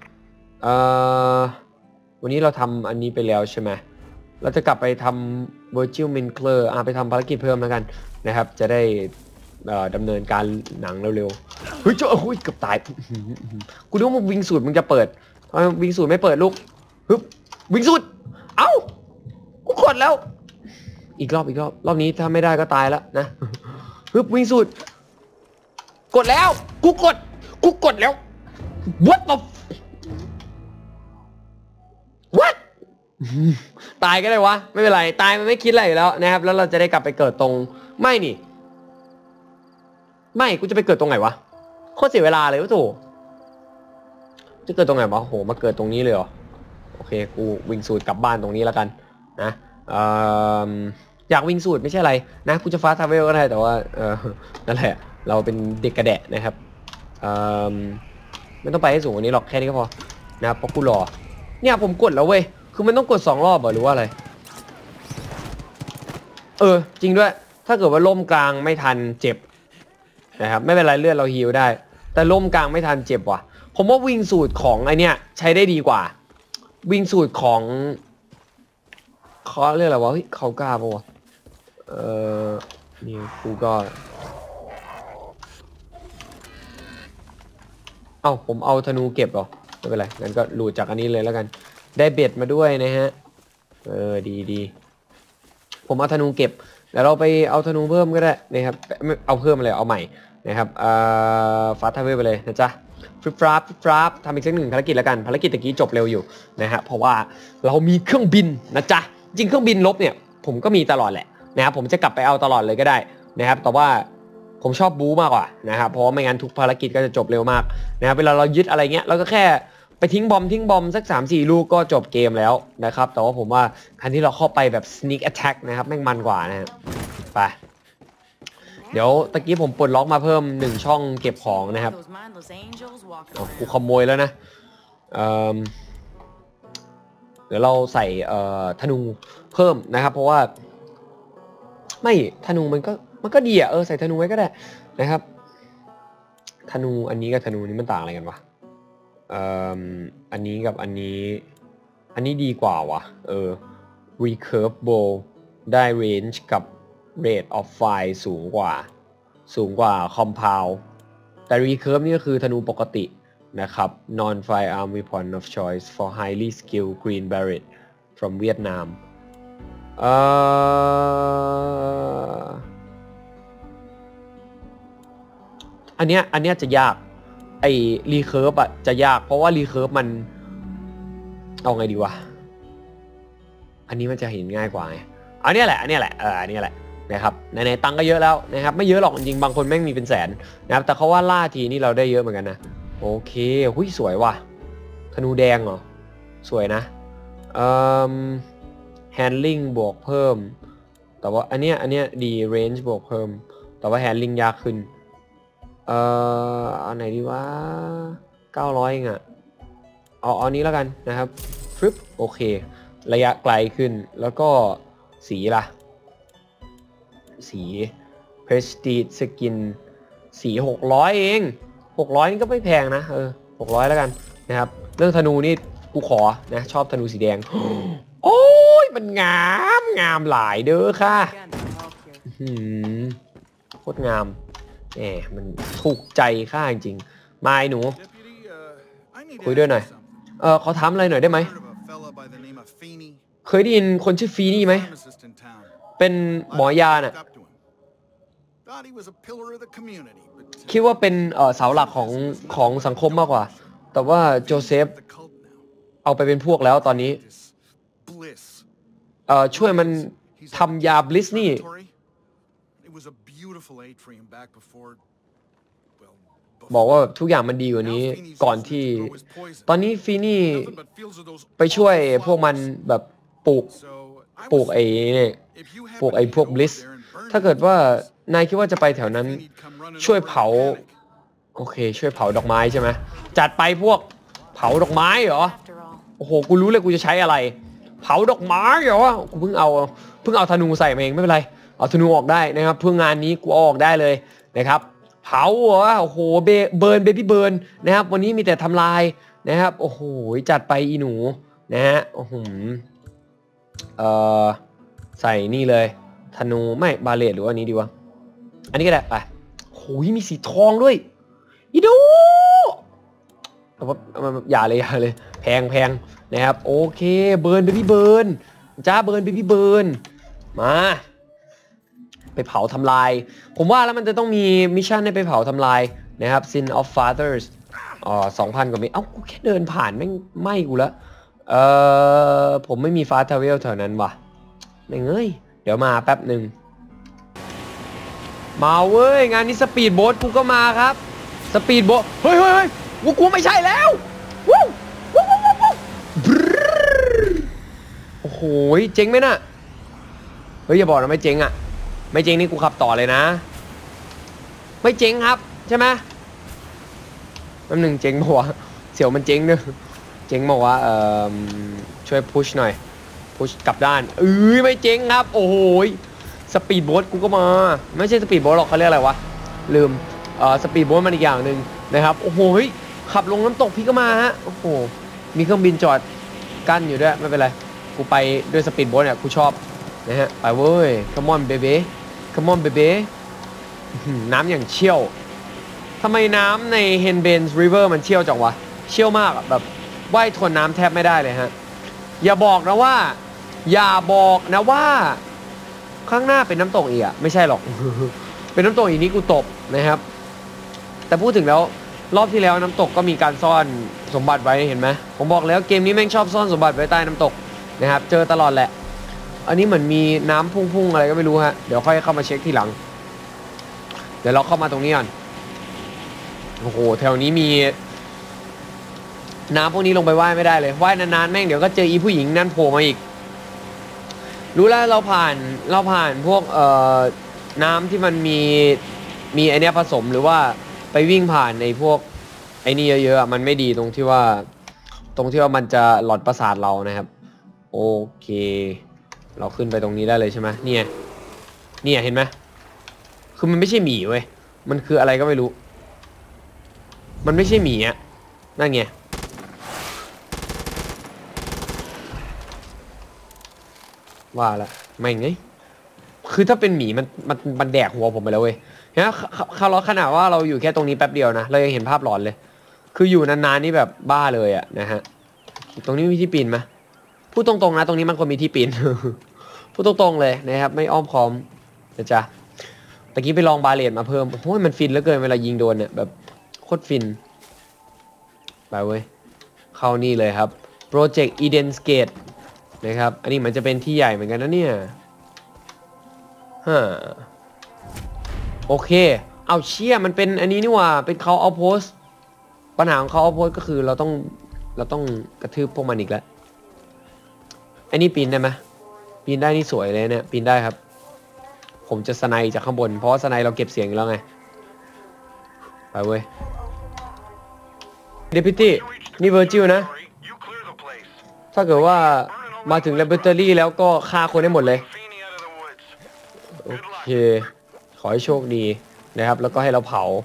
วันนี้เราทำอันนี้ไปแล้วใช่ไหมเราจะกลับไปทำ Virtual Mincler ไปทำภารกิจเพิ่มแล้วกันนะครับจะได้ดำเนินการหนังเร็วๆเฮ้ยเกือบตายกูนึกว่าวิงสูตรมึงจะเปิดวิงสูตรไม่เปิดลูกฮึบวิงสูตรเอ้ากูกดแล้วอีกรอบรอบนี้ถ้าไม่ได้ก็ตายแล้วนะฮึบวิงสูตรกดแล้วกูกดแล้ว what the what ตายก็ได้วะไม่เป็นไรตายมันไม่คิดอะไรอยู่แล้วนะครับแล้วเราจะได้กลับไปเกิดตรงไม่กูจะไปเกิดตรงไหนวะโคตรเสียเวลาเลยวะตู่จะเกิดตรงไหนวะโหมาเกิดตรงนี้เลยเหรอโอเคกูวิ่งสูตรกลับบ้านตรงนี้แล้วกันนะอยากวิ่งสูตรไม่ใช่อะไรนะกูจะฟาสต์ทราเวลก็ได้แต่ว่านั่นแหละเราเป็นเด็กกระแดะนะครับไม่ต้องไปให้สูงกว่านี้หรอกแค่นี้ก็พอนะเพราะกูรอเนี่ยผมกดแล้วเว้ยคือมันต้องกด2 รอบหรือว่าอะไรจริงด้วยถ้าเกิดว่าล่มกลางไม่ทันเจ็บนะครับไม่เป็นไรเลือดเราฮีลได้แต่ล่มกลางไม่ทันเจ็บว่ะผมว่าวิงสูตรของไอเนี้ยใช้ได้ดีกว่าวิงสูตรของเขาเรียกอะไรวะเขากล้าปะวะนี่กูก็ผมเอาธนูเก็บหรอไม่เป็นไรงั้นก็หลุดจากอันนี้เลยแล้วกันได้เบ็ดมาด้วยนะฮะดีผมเอาธนูเก็บแล้วเราไปเอาธนูเพิ่มก็ได้นะครับไม่เอาเพิ่มเลยเอาใหม่นะครับฟาสทาวเวอร์ไปเลยนะจ๊ะฟราฟทำอีกสัก1 ภารกิจแล้วกันภารกิจตะกี้จบเร็วอยู่นะฮะเพราะว่าเรามีเครื่องบินนะจ๊ะจริงเครื่องบินลบเนี่ยผมก็มีตลอดแหละนะครับผมจะกลับไปเอาตลอดเลยก็ได้นะครับแต่ว่าผมชอบบู๊มากกว่านะครับเพราะว่าไม่งั้นทุกภารกิจก็จะจบเร็วมากนะครับเวลาเรายึดอะไรเงี้ยเราก็แค่ไปทิ้งบอมสัก 3-4 ลูกก็จบเกมแล้วนะครับแต่ว่าผมว่าคันที่เราเข้าไปแบบ sneak attack นะครับแม่งมันกว่านะไปเดี๋ยวตะกี้ผมปลดล็อกมาเพิ่ม1 ช่องเก็บของนะครับกูขโมยแล้วนะเดี๋ยวเราใส่ธนูเพิ่มนะครับเพราะว่าไม่ธนูมันก็ดีใส่ธนูไว้ก็ได้นะครับธนูอันนี้กับธนูนี้มันต่างอะไรกันวะอันนี้กับอันนี้ดีกว่าวะrecurve bow ได้ range กับ rate of fire สูงกว่า compound แต่ recurve นี่ก็คือธนูปกตินะครับ non firearm weapon of choice for highly skilled green beret from Vietnam อันเนี้ยจะยากไอ้รีเคิร์ฟจะยากเพราะว่ารีเคิร์ฟมันเอาไงดีวะอันนี้มันจะเห็นง่ายกว่าไงอันนี้แหละนะครับในตังก็เยอะแล้วนะครับไม่เยอะหรอกจริงบางคนแม่งมีเป็นแสนนะครับแต่เขาว่าล่าทีนี่เราได้เยอะเหมือนกันนะโอเคหุ้ยสวยว่ะธนูแดงเหรอสวยนะhandling บวกเพิ่มแต่ว่าอันเนี้ยดี range บวกเพิ่มแต่ว่า handling ยากขึ้นเอาไหนดีวะ900เองเอานี้แล้วกันนะครับฟึบโอเคระยะไกลขึ้นแล้วก็สีล่ะสี Prestige Skin สี600เอง600นี่ก็ไม่แพงนะ600แล้วกันนะครับเรื่องธนูนี่กูขอนะชอบธนูสีแดง โอ้ยมันงามหลายเด้อค่ะโคตรงามมันถูกใจข้าจริงๆมาไอ้หนูคุยด้วยหน่อยเขาถามอะไรหน่อยได้ไหมเคยได้ยินคนชื่อฟีนี่ไหมเป็นหมอยาน่ะคิดว่าเป็นเสาหลักของสังคมมากกว่าแต่ว่าโจเซฟเอาไปเป็นพวกแล้วตอนนี้ช่วยมันทำยาบลิสนี่บอกว่าทุกอย่างมันดีกว่านี้ก่อนที่ตอนนี้ฟีนี่ไปช่วยพวกมันแบบปลูกไอ้พวกบลิสถ้าเกิดว่านายคิดว่าจะไปแถวนั้นช่วยเผาโอเคช่วยเผาดอกไม้ใช่ไหมจัดไปพวกเผาดอกไม้เหรอโอ้โหกูรู้เลยกูจะใช้อะไรเผาดอกไม้เหรอกูเพิ่งเอาธนูใส่มาเองไม่เป็นไรเอาธนูออกได้นะครับเพื่องานนี้กูออกได้เลยนะครับเผาเหรอโอ้โหเบิร์นเบบี้เบิร์นนะครับวันนี้มีแต่ทำลายนะครับโอ้โหจัดไปอีหนูนะฮะโอ้โหใส่นี่เลยธนูไม่บาเลตหรือว่าอันนี้ดีวะอันนี้ก็ได้ไปโอ้ยมีสีทองด้วยอีดูอย่าเลยแพงนะครับโอเคเบิร์นเบบี้เบิร์นจ้าเบิร์นเบบี้เบิร์นมาไปเผาทำลายผมว่าแล้วมันจะต้องมีมิชชั่นให้ไปเผาทำลายนะครับ Sin of Fathers 2,000 กว่าเมตรกูแค่เดินผ่านแม่งไหม้กูแล้วผมไม่มีฟาสทาวเวลแถวนั้นว่ะไม่เงยเดี๋ยวมาแป๊บหนึ่งมาเว้ยงานนี้สปีดโบ๊ทกูก็มาครับสปีดโบ๊ทเฮ้ยกูไม่ใช่แล้ววู้โอ้โหเจ๋งไหมน่ะเฮ้ยอย่าบอกนะไม่เจ๋งไม่เจ๊งนี่กูขับต่อเลยนะไม่เจ๊งครับใช่ไหมแป๊บนึงเจ๊งปะวะเสี่ยวมันเจ๊งเนอะเจ๊งบอกว่าช่วยพุชหน่อยพุชกลับด้านไม่เจ๊งครับโอ้โหสปีดโบ๊ทกูก็มาไม่ใช่สปีดโบ๊ทหรอกเขาเรียกอะไรวะลืมสปีดโบ๊ทมันอีกอย่างหนึ่งนะครับโอ้โหขับลงน้ำตกพี่ก็มาฮะโอ้โหมีเครื่องบินจอดกั้นอยู่ด้วยไม่เป็นไรกูไปด้วยสปีดโบ๊ทเนี่ยกูชอบนะฮะไปเว้ย come on baby come on baby น้ำอย่างเชี่ยวทำไมน้ำใน Henbens River มันเชี่ยวจังวะเชี่ยวมากแบบว่ายทนน้ำแทบไม่ได้เลยฮะอย่าบอกนะว่าข้างหน้าเป็นน้ำตกอีกอะไม่ใช่หรอก เป็นน้ำตกอีกนี้กูตบนะครับแต่พูดถึงแล้วรอบที่แล้วน้ำตกก็มีการซ่อนสมบัติไว้เห็นไหมผมบอกแล้วเกมนี้แม่งชอบซ่อนสมบัติไว้ใต้น้ำตกนะครับเจอตลอดแหละอันนี้เหมือนมีน้ำพุ่งๆอะไรก็ไม่รู้ฮะเดี๋ยวค่อยเข้ามาเช็คทีหลังเดี๋ยวเราเข้ามาตรงนี้ก่อนโอ้โหแถวนี้มีน้ำพวกนี้ลงไปว่ายไม่ได้เลยว่ายนานๆแม่งเดี๋ยวก็เจออีผู้หญิงนั่นโผล่มาอีกรู้แล้วเราผ่านพวกน้ำที่มันมีไอเนี้ยผสมหรือว่าไปวิ่งผ่านในพวกไอนี่เยอะๆมันไม่ดีตรงที่ว่ามันจะหลอดประสาทเรานะครับโอเคเราขึ้นไปตรงนี้ได้เลยใช่ไหมเนี่ยเห็นไหมคือมันไม่ใช่หมีเว้ยมันคืออะไรก็ไม่รู้มันไม่ใช่หมีอ่ะนั่นไงว่าละไม่ไงคือถ้าเป็นหมีมันแดกหัวผมไปแล้วเว้ยเนี่ยขนาดว่าเราอยู่แค่ตรงนี้แป๊บเดียวนะเรายังเห็นภาพหลอนเลยคืออยู่นานๆนี่แบบบ้าเลยอะนะฮะตรงนี้มีที่ปีนไหมพูดตรงๆนะตรงนี้มันควรมีที่ปีน พูดตรงๆเลยนะครับไม่อ้อมค้อมนะจ๊ะตะกี้ไปลองบาเลตมาเพิ่มโอ้ยมันฟินเหลือเกินเวลายิงโดนเนี่ยแบบโคตรฟินไปเว้ยเข้านี่เลยครับโปรเจกต์ Eden's Gate นะครับอันนี้มันจะเป็นที่ใหญ่เหมือนกันนะเนี่ยโอเคเอาเชี่ยมันเป็นอันนี้นี่ว่าเป็นเขาเอาโพสปัญหาของเขาเอาโพสก็คือเราต้องกระทืบพวกมันอีกแล้วอันนี้ปีนได้ไหมปีนได้นี่สวยเลยเนี่ยปีนได้ครับผมจะสไนจากข้างบนเพราะว่าสไนเราเก็บเสียงอยู่แล้วไงไปเว้ยเดพิตี้นี่เวอร์จิลนะถ้าเกิดว่ามาถึงแลบอเรทอรี่แล้วก็ฆ่าคนได้หมดเลยโอเคขอให้โชคดีนะครับแล้วก็ให้เราเผา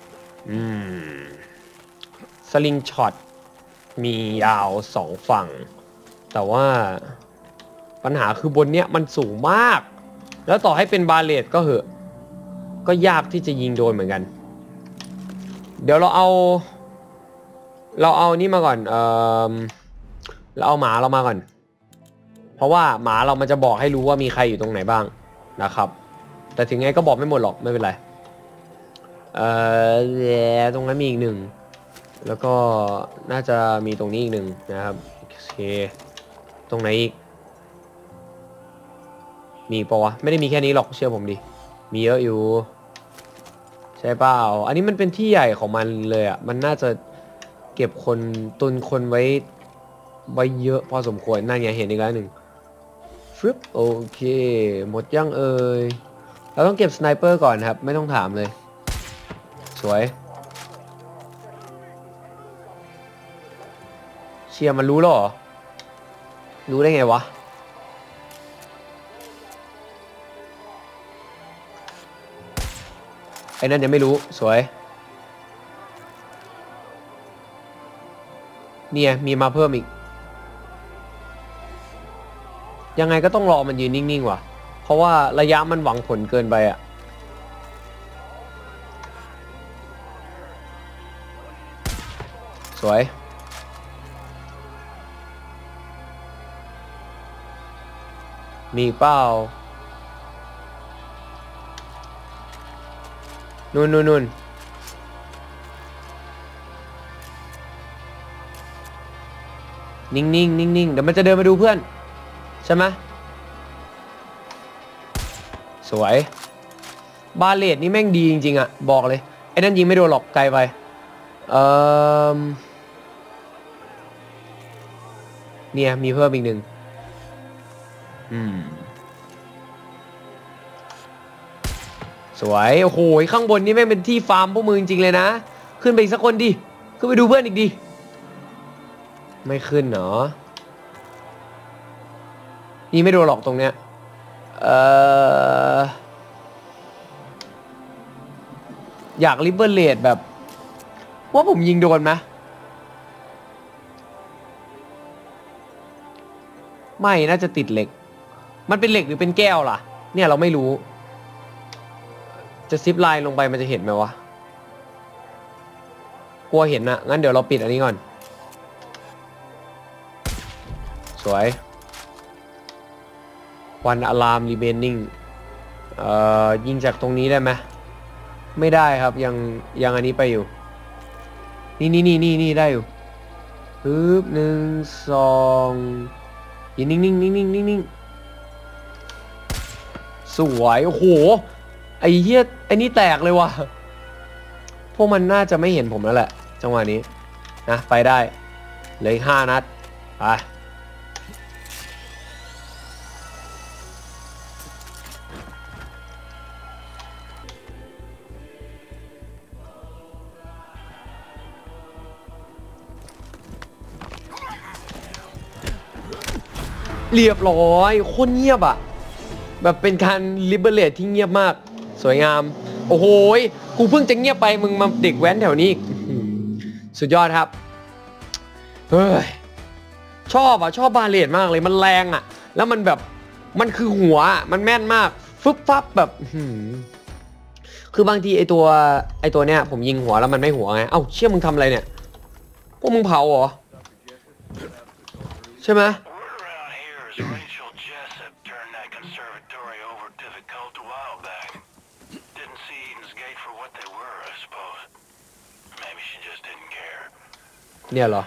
สลิงช็อตมียาว2ฝั่งแต่ว่าปัญหาคือบนเนี้ยมันสูงมากแล้วต่อให้เป็นบาเลตก็เหอะก็ยากที่จะยิงโดนเหมือนกันเดี๋ยวเราเอานี่มาก่อนเราเอาหมาเรามาก่อนเพราะว่าหมาเรามันจะบอกให้รู้ว่ามีใครอยู่ตรงไหนบ้างนะครับแต่ถึงไงก็บอกไม่หมดหรอกไม่เป็นไรตรงนั้นมีอีกหนึ่งแล้วก็น่าจะมีตรงนี้อีกหนึ่งนะครับโอเคตรงไหนอีกมีปะวะไม่ได้มีแค่นี้หรอกเชื่อผมดิมีเยอะอยู่ใช่เปล่าอันนี้มันเป็นที่ใหญ่ของมันเลยอ่ะมันน่าจะเก็บคนตุนคนไว้เยอะพอสมควรนั่นไงเห็นอีกแล้วหนึ่งฟึบโอเคหมดยังเอ่ยเราต้องเก็บสไนเปอร์ก่อนครับไม่ต้องถามเลยสวยเชียร์มันรู้หรอรู้ได้ไงวะไอ้นั่นยังไม่รู้สวยเนี่ยมีมาเพิ่มอีกยังไงก็ต้องรอมันยืนนิ่งๆว่ะเพราะว่าระยะมันหวังผลเกินไปอ่ะสวยมีเป้านู่นนิ่งๆนิ่งๆเดี๋ยวมันจะเดินมาดูเพื่อนใช่ไหมสวยบาเลตนี่แม่งดีจริงๆอ่ะบอกเลยไอ้นั่นยิงไม่โดนหรอกไกลไปเนี่ยมีเพิ่มอีกหนึ่งสวยโอ้โหข้างบนนี่แม่งเป็นที่ฟาร์มพวกมึงจริงๆเลยนะขึ้นไปอีกสักคนดิขึ้นไปดูเพื่อนอีกดิไม่ขึ้นเหรอนี่ไม่โดนหรอกตรงเนี้ยอยากลิเบอร์เลตแบบว่าผมยิงโดนไหมไม่น่าจะติดเหล็กมันเป็นเหล็กหรือเป็นแก้วล่ะเนี่ยเราไม่รู้จะซิปไลน์ลงไปมันจะเห็นไหมวะกลัวเห็นนะงั้นเดี๋ยวเราปิดอันนี้ก่อนสวยวันอะลามรีเบนนิ่งยิงจากตรงนี้ได้ไหมไม่ได้ครับยังอันนี้ไปอยู่นี่ได้อยู่ปึ๊บ1 2ยืนนิ่งสวยโอ้โหไอ้เหี้ยไอ้นี่แตกเลยว่ะพวกมันน่าจะไม่เห็นผมแล้วแหละจังหวะนี้นะไปได้เหลืออีก5 นัดไปเรียบร้อยโคตรเงียบอ่ะแบบเป็นการลิเบอร์เลตที่เงียบมากสวยงามโอ้โหกูเพิ่งจะเงียบไปมึงมาเด็กแว้นแถวนี้สุดยอดครับเฮ้ยชอบบาเลตมากเลยมันแรงอ่ะแล้วมันแบบมันคือหัวมันแม่นมากฟึบฟับแบบคือบางทีไอตัวเนี้ยผมยิงหัวแล้วมันไม่หัวไงเอ้าเชี่ยมึงทำอะไรเนี่ยพวกมึงเผาเหรอใช่ไหมเนี่ยเหรอ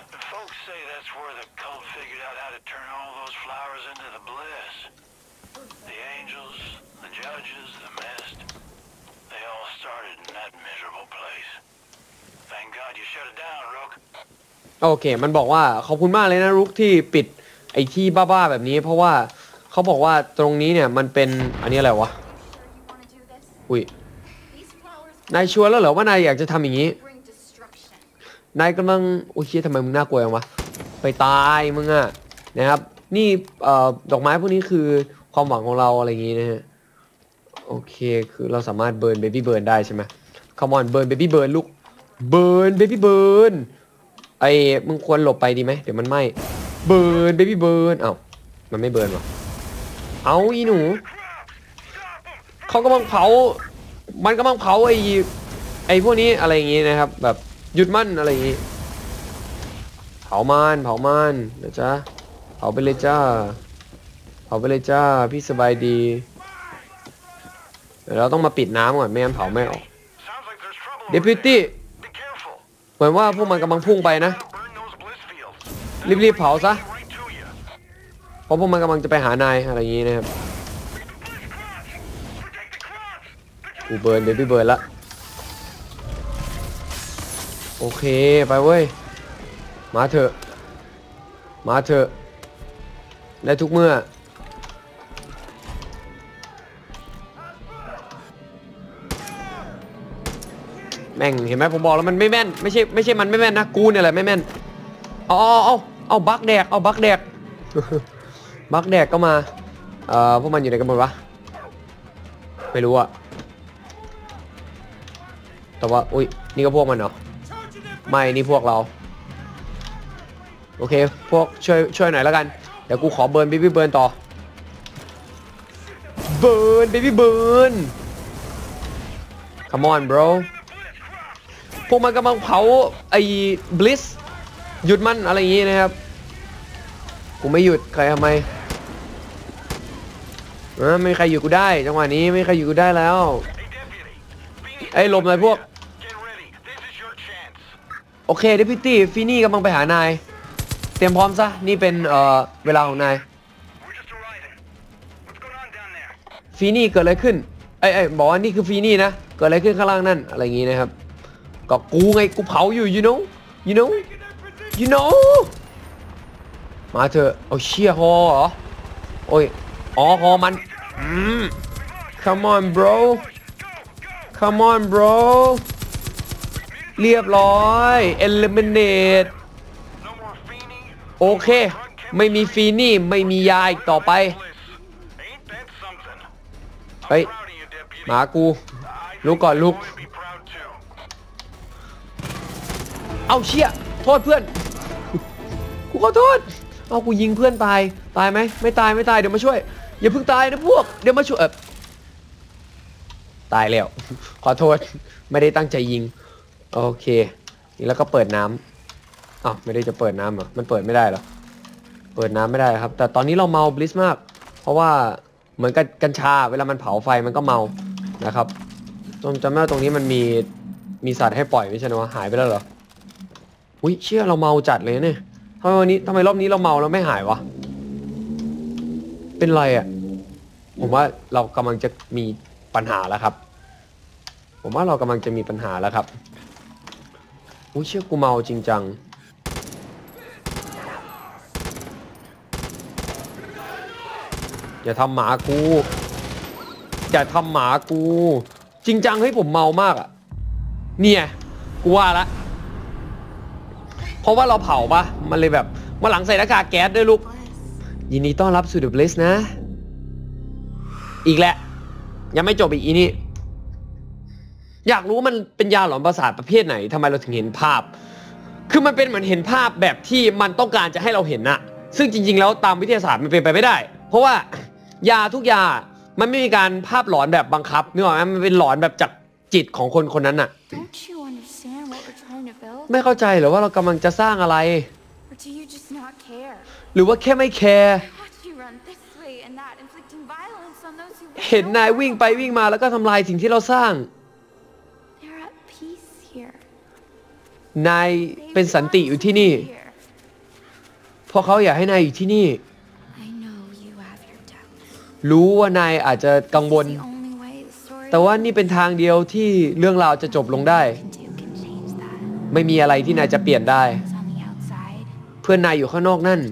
โอเคมันบอกว่าขอบคุณมากเลยนะรุกที่ปิดไอ้ที่บ้าๆแบบนี้เพราะว่าเขาบอกว่าตรงนี้เนี่ยมันเป็นอันนี้อะไรวะอุ้ยนายชัวร์แล้วเหรอว่านายอยากจะทำอย่างนี้นายกำลังโอ้ยเชี่ยทำไมมึงน่ากลัวจังวะไปตายมึงอะนะครับนี่ดอกไม้พวกนี้คือความหวังของเราอะไรอย่างงี้นะฮะโอเคคือเราสามารถเบิร์นเบบี้เบิร์นได้ใช่ไหม Come on เบิร์นเบบี้เบิร์นลูกเบิร์นเบบี้เบิร์นไอ้มึงควรหลบไปดีไหมเดี๋ยวมันไหม้เบิร์นเบบี้เบิร์นเอ้ามันไม่เบิร์นวะเอาอีหนูเขากำลังเผามันกำลังเผาไอ้พวกนี้อะไรอย่างงี้นะครับแบบหยุดมั่นอะไรอย่างงี้เผามันนะจ๊ะเผาไปเลยจ้าพี่สบายดีเดี๋ยวเราต้องมาปิดน้ำก่อนไม่งั้นเผาไม่ออกเดพิตี้เหมือนว่าพวกมันกำลังพุ่งไปนะรีบเผาซะเพราะพวกมันกำลังจะไปหานายอะไรอย่างงี้นะครับกูเบิร์นเบบี้เบิร์นละโอเคไปเว้ยมาเถอะได้ทุกเมื่อแม่งเห็นไหมผมบอกแล้วมันไม่แม่นไม่ใช่มันไม่แม่นนะกูเนี่ยแหละไม่แม่นเอาบักแดกบักแดกก็มาพวกมันอยู่ไหนกันหมดวะไม่รู้อะแต่ว่าอุ้ยนี่ก็พวกมันเหรอไม่นี่พวกเราโอเคพวกช่วยหน่อยแล้วกันเดี๋ยวกูขอเบิร์นเบบี้เบิร์นต่อเบิร์นเบบี้เบิร์น Come on bro พวกมันกำลังเผาไอ้บลิสหยุดมันอะไรอย่างงี้นะครับกูไม่หยุดใครทำไมไม่มีใครหยุดกูได้จังหวะนี้ไม่มีใครหยุดกูได้แล้วไอ้หลบหน่อยพวกโอเคเดพิตี้ฟีนี่กำลังไปหานายเตรียมพร้อมซะนี่เป็นเวลาของนายฟีนี่เกิดอะไรขึ้นไอ้บอกว่านี่คือฟีนี่นะเกิดอะไรขึ้นข้างล่างนั่นอะไรอย่างงี้นะครับก็กูไงกูเผาอยู่ you know มาเถอะเอาเชี่ยฮอเหรอโอ้ยฮอมันcome on bro เรียบร้อย eliminate โอเคไม่มีฟีนี่ไม่มียาอีกต่อไปเฮ้ยหมากูลุกก่อนลุกเอาเชี่ยโทษเพื่อนกูขอโทษเอากูยิงเพื่อนตายไหมไม่ตายเดี๋ยวมาช่วยอย่าเพิ่งตายนะพวกเดี๋ยวมาช่วยตายแล้วขอโทษไม่ได้ตั้งใจยิงโอเคนี่แล้วก็เปิดน้ำอ้าวไม่ได้จะเปิดน้ำเหรอมันเปิดไม่ได้เหรอเปิดน้ำไม่ได้ครับแต่ตอนนี้เราเมาบลิสมากเพราะว่าเหมือนกับกัญชาเวลามันเผาไฟมันก็เมานะครับจำได้ว่าตรงนี้มันมีสัตว์ให้ปล่อยไม่ใช่นะวะหายไปแล้วเหรออุ้ยเชื่อเราเมาจัดเลยเนี่ยทำไมรอบนี้เราเมาแล้วไม่หายวะเป็นไรอ่ะผมว่าเรากำลังจะมีปัญหาแล้วครับผมว่าเรากำลังจะมีปัญหาแล้วครับอุ้ยเชื่อกูเมาจริงจังอย่าทำหมากูอย่าทำหมากูจริงจังให้ผมเมามากอ่ะเนี่ยกูว่าละเพราะว่าเราเผาปะมันเลยแบบมาหลังใส่หน้ากากแก๊สด้วยลูกยินดีต้อนรับสู่ The Bliss นะอีกแหละยังไม่จบอีกนี่อยากรู้มันเป็นยาหลอนประสาทประเภทไหนทำไมเราถึงเห็นภาพคือมันเป็นเหมือนเห็นภาพแบบที่มันต้องการจะให้เราเห็นนะซึ่งจริงๆแล้วตามวิทยาศาสตร์มันเป็นไปไม่ได้เพราะว่ายาทุกยามันไม่มีการภาพหลอนแบบบังคับนึกออกไหมมันเป็นหลอนแบบจากจิตของคนคนนั้นน่ะไม่เข้าใจหรือว่าเรากำลังจะสร้างอะไรหรือว่าแค่ไม่แคร์เห็นนายวิ่งไปวิ่งมาแล้วก็ทำลายสิ่งที่เราสร้างนายเป็นสันติอยู่ที่นี่เพราะเขาอยากให้นายอยู่ที่นี่รู้ว่านายอาจจะกังวลแต่ว่านี่เป็นทางเดียวที่เรื่องราวจะจบลงได้ไม่มีอะไรที่นายจะเปลี่ยนได้เพื่อนนายอยู่ข้างนอกนั่น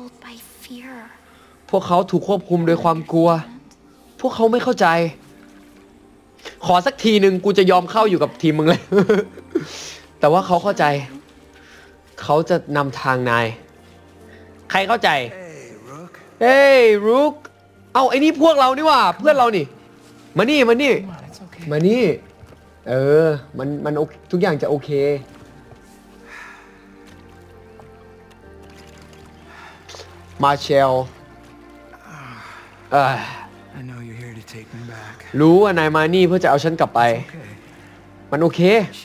พวกเขาถูกควบคุมโดยความกลัวพวกเขาไม่เข้าใจขอสักทีหนึ่งกูจะยอมเข้าอยู่กับทีมมึงเลย แต่ว่าเขาเข้าใจเขาจะนำทางนายใครเข้าใจเฮ้ยรุกเอาไอ้นี่พวกเรานี่ว่าเพื่อนเรานี่มานี่มันทุกอย่างจะโอเคมาเชลรู้ว่านายมานี่เพื่อจะเอาฉันกลับไปมันโอเค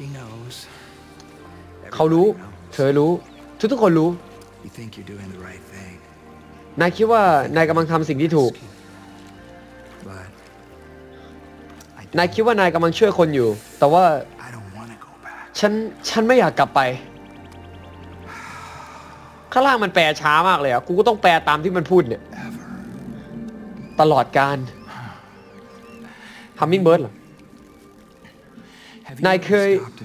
เขารู้เธอรู้ทุกคนรู้นายคิดว่านายกำลังทำสิ่งที่ถูกนายคิดว่านายกำลังช่วยคนอยู่แต่ว่าฉันไม่อยากกลับไปข้างล่างมันแปลช้ามากเลยอ่ะกูก็ต้องแปลตามที่มันพูดเนี่ยตลอดการฮัมมิงเบิร์ดเหรอนายเค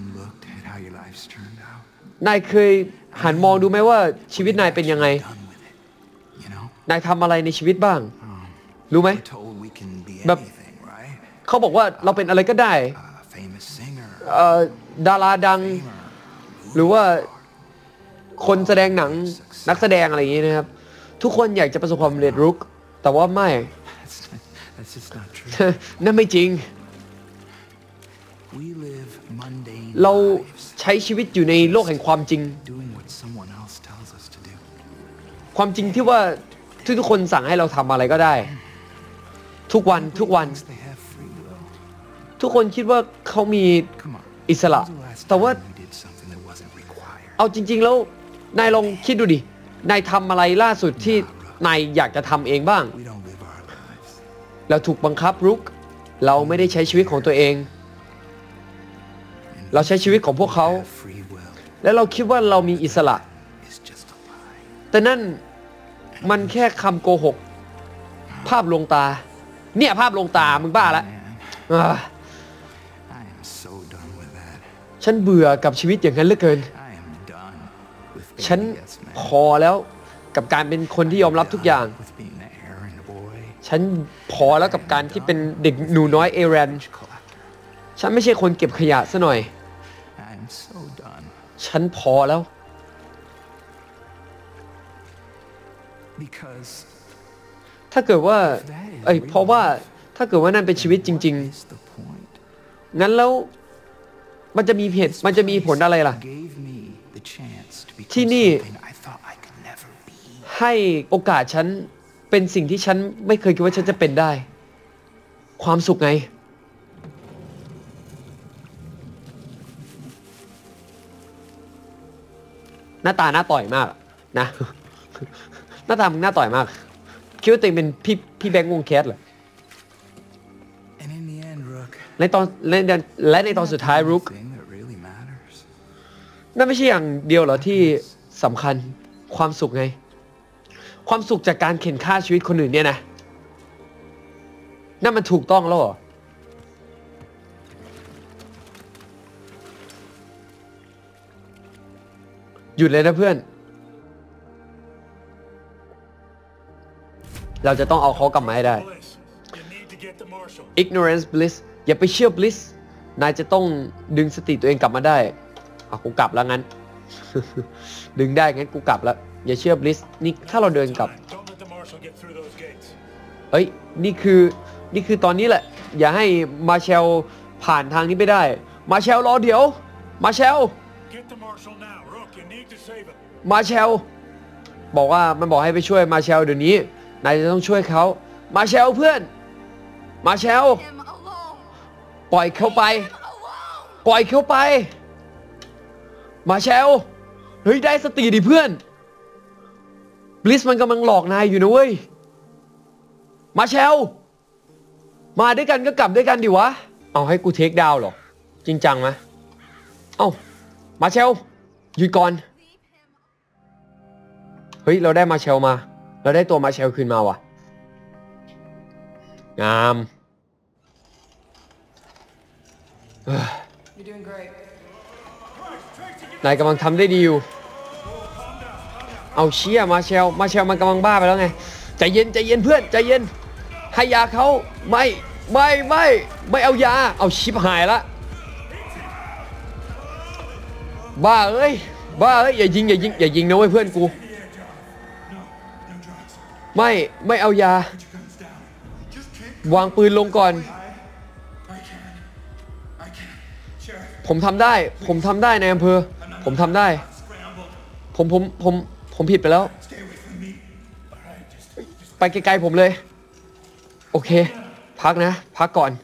ยหันมองดูไหมว่าชีวิตนายเป็นยังไงนายทำอะไรในชีวิตบ้างรู้ไหมแบบเขาบอกว่าเราเป็นอะไรก็ได้ดาราดังหรือว่าคนแสดงหนังนักแสดงอะไรอย่างนี้นะครับทุกคนอยากจะประสบความสำเร็จรุกแต่ว่าไม่ นั่นไม่จริงเราใช้ชีวิตอยู่ในโลกแห่งความจริงความจริงที่ว่าทุกคนสั่งให้เราทำอะไรก็ได้ทุกวันทุกคนคิดว่าเขามีอิสระแต่ว่าเอาจริงๆแล้วนายลองคิดดูดินายทำอะไรล่าสุดที่นายอยากจะทำเองบ้างเราถูกบังคับรุกเราไม่ได้ใช้ชีวิตของตัวเองเราใช้ชีวิตของพวกเขาและเราคิดว่าเรามีอิสระแต่นั่นมันแค่คำโกหกภาพลวงตาเนี่ยภาพลวงตามึงบ้าแล้วฉันเบื่อกับชีวิตอย่างนั้นเหลือเกินฉันพอแล้วกับการเป็นคนที่ยอมรับทุกอย่างฉันพอแล้วกับการที่เป็นเด็กหนูน้อยเอรันฉันไม่ใช่คนเก็บขยะซะหน่อยฉันพอแล้วถ้าเกิดว่าเพราะว่าถ้าเกิดว่านั่นเป็นชีวิตจริงๆงั้นแล้วมันจะมีผลอะไรล่ะที่นี่ให้โอกาสฉันเป็นสิ่งที่ฉันไม่เคยคิดว่าฉันจะเป็นได้ความสุขไงหน้าตาน่าต่อยมากนะ หน้าตามึงน่าต่อยมากคิดว่าตัวเองเป็นพี่แบงค์วงแคสเหรอในตอนสุดท้ายรุกนั่นไม่ใช่อย่างเดียวเหรอที่สำคัญความสุขไงความสุขจากการเข็นฆ่าชีวิตคนอื่นเนี่ยนะนั่นมันถูกต้องแล้วเหรอหยุดเลยนะเพื่อนเราจะต้องเอาเขากลับมาให้ได้ ignorance bliss อย่าไปเชื่อ bliss นายจะต้องดึงสติตัวเองกลับมาได้กูกลับแล้วงั้น ดึงได้งั้นกูกลับแล้วอย่าเชื่อ bliss นี่ถ้าเราเดินกลับเอ้ยนี่คือตอนนี้แหละอย่าให้มาเชลผ่านทางนี้ไปได้มาเชลรอเดี๋ยวมาเชลบอกว่ามันบอกให้ไปช่วยมาเชลเดี๋ยวนี้นายจะต้องช่วยเขามาเชลเพื่อนมาเชลปล่อยเขาไปมาเชลเฮ้ยได้สติดิเพื่อนบลิสมันกำลังหลอกนายอยู่นะเว้ยมาเชลมาด้วยกันก็กลับด้วยกันดิวะเอาให้กูเทคดาวน์หรอจริงจังไหมเอ้ามาเชลหยุดก่อนเฮ้ยเราได้มาเชลมาเราได้ตัวมาเชลคืนมาว่ะงามนายกำลังทำได้ดีอยู่เอาเชี่ยมาเชลมันกำลังบ้าไปแล้วไงใจเย็นเพื่อนใจเย็นให้ยาเขาไม่เอายาเอาชิบหายละบ้าเอ้ยอย่ายิงนะเว้ยเพื่อนกูไม่เอายาวางปืนลงก่อนผมทำได้ในอำเภอผมทำได้ผมผิดไปแล้วไปไกลๆผมเลยโอเคพักก่อน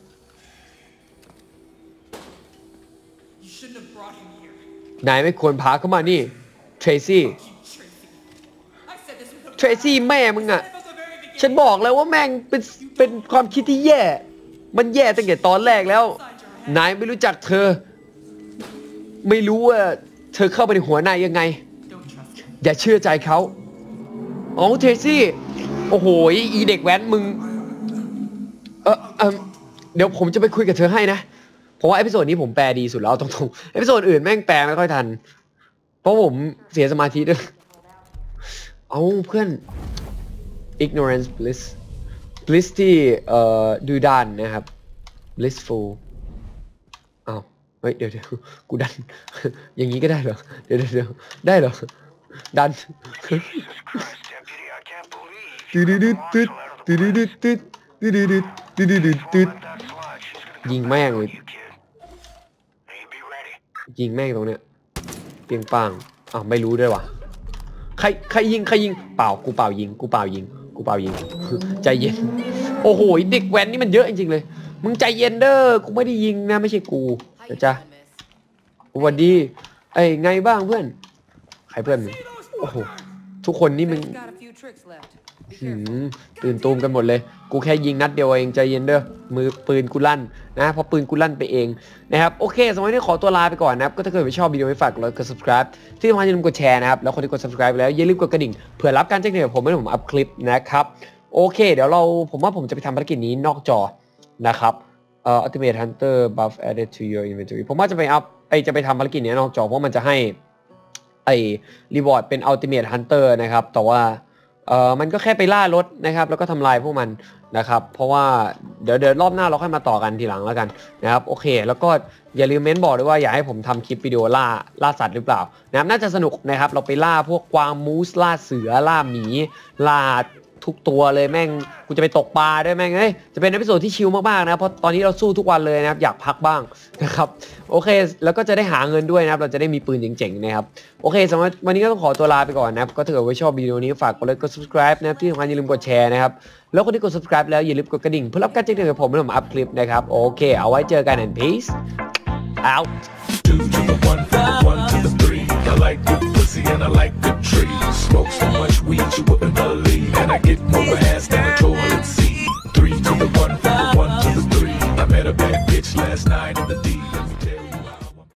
นายไม่ควรพาเข้ามานี่เทรซี่แม่มึงอะฉันบอกแล้วว่าแม่งเป็นความคิดที่แย่มันแย่ตั้งแต่ตอนแรกแล้วนายไม่รู้จักเธอไม่รู้ว่าเธอเข้าไปในหัวนายยังไงอย่าเชื่อใจเขาอ๋อเทรซี่โอ้โหอีเด็กแว้นมึงเดี๋ยวผมจะไปคุยกับเธอให้นะเพราะว่าเอพิโซดนี้ผมแปลดีสุดแล้วตรงๆเอพิโซดอื่นแม่งแปลไม่ค่อยทันเพราะผมเสียสมาธิด้วยเอาเพื่อน ignorance bliss ที่ดูดันนะครับ blissful อ้าวเฮ้ยเดี๋ยวกูดันอย่างนี้ก็ได้เหรอเดี๋ยวได้เหรอดันยิงแม่งเลยยิงแม่งตรงเนี้ยเปียงปังไม่รู้ด้วยวะใครยิงเปล่ากูเปล่ายิงใจเย็นโอ้โหเด็กแว้นนี่มันเยอะจริงๆเลยมึงใจเย็นเด้อกูไม่ได้ยิงนะไม่ใช่กูนะจ๊ะสวัสดีไงบ้างเพื่อนใครเพื่อนมึงโอ้โหทุกคนนี่มึงตื่นตูมกันหมดเลยกูแค่ยิงนัดเดียวเองใจเย็นเด้อมือปืนกูลั่นนะพอปืนกูลั่นไปเองนะครับโอเคสำหรับวันนี้ขอตัวลาไปก่อนนะครับก็ถ้าเกิดชอบวิดีโอไม่ฝากกดไลค์กด subscribe ที่สำคัญอย่าลืมกดแชร์นะครับแล้วคนที่กด subscribe ไปแล้วอย่าลืมกดกระดิ่งเผื่อรับการแจ้งเตือนผมเมื่อผมอัพคลิปนะครับโอเคเดี๋ยวผมว่าผมจะไปทำภารกิจนี้นอกจอนะครับUltimate Hunter buff added to your inventory ผมว่าจะไปทำภารกิจนี้นอกจอเพราะมันจะให้reward เป็น Ultimate Hunter นะครับแต่ว่ามันก็แค่ไปล่ารถนะครับแล้วก็ทำลายพวกมันนะครับเพราะว่าเดี๋ยวรอบหน้าเราค่อยมาต่อกันทีหลังแล้วกันนะครับโอเคแล้วก็อย่าลืมเม้นบอกด้วยว่าอยากให้ผมทำคลิปวิดีโอล่าสัตว์หรือเปล่านะครับน่าจะสนุกนะครับเราไปล่าพวกกวางมูสล่าเสือล่าหมีล่าทุกตัวเลยแม่งกูจะไปตกปลาด้วยแม่งจะเป็นเอพิโซดที่ชิลมากๆนะเพราะตอนนี้เราสู้ทุกวันเลยนะครับอยากพักบ้างนะครับโอเคแล้วก็จะได้หาเงินด้วยนะครับเราจะได้มีปืนเจ๋งๆนะครับโอเคสำหรับวันนี้ก็ต้องขอตัวลาไปก่อนนะครับก็ถ้าเกิดว่าชอบวิดีโอนี้ฝากกดไลค์กด subscribe นะครับที่สำคัญอย่าลืมกดแชร์นะครับแล้วคนที่กด subscribe แล้วอย่าลืมกดกระดิ่งเพื่อรับการแจ้งเตือนจากผมเมื่อผมอัพคลิปนะครับโอเคเอาไว้เจอกัน and peace out 2 to the 1 from the 1 to the 3. I like good pussy and I like good trees. Smoke so much weed you wouldn't believe, and I get more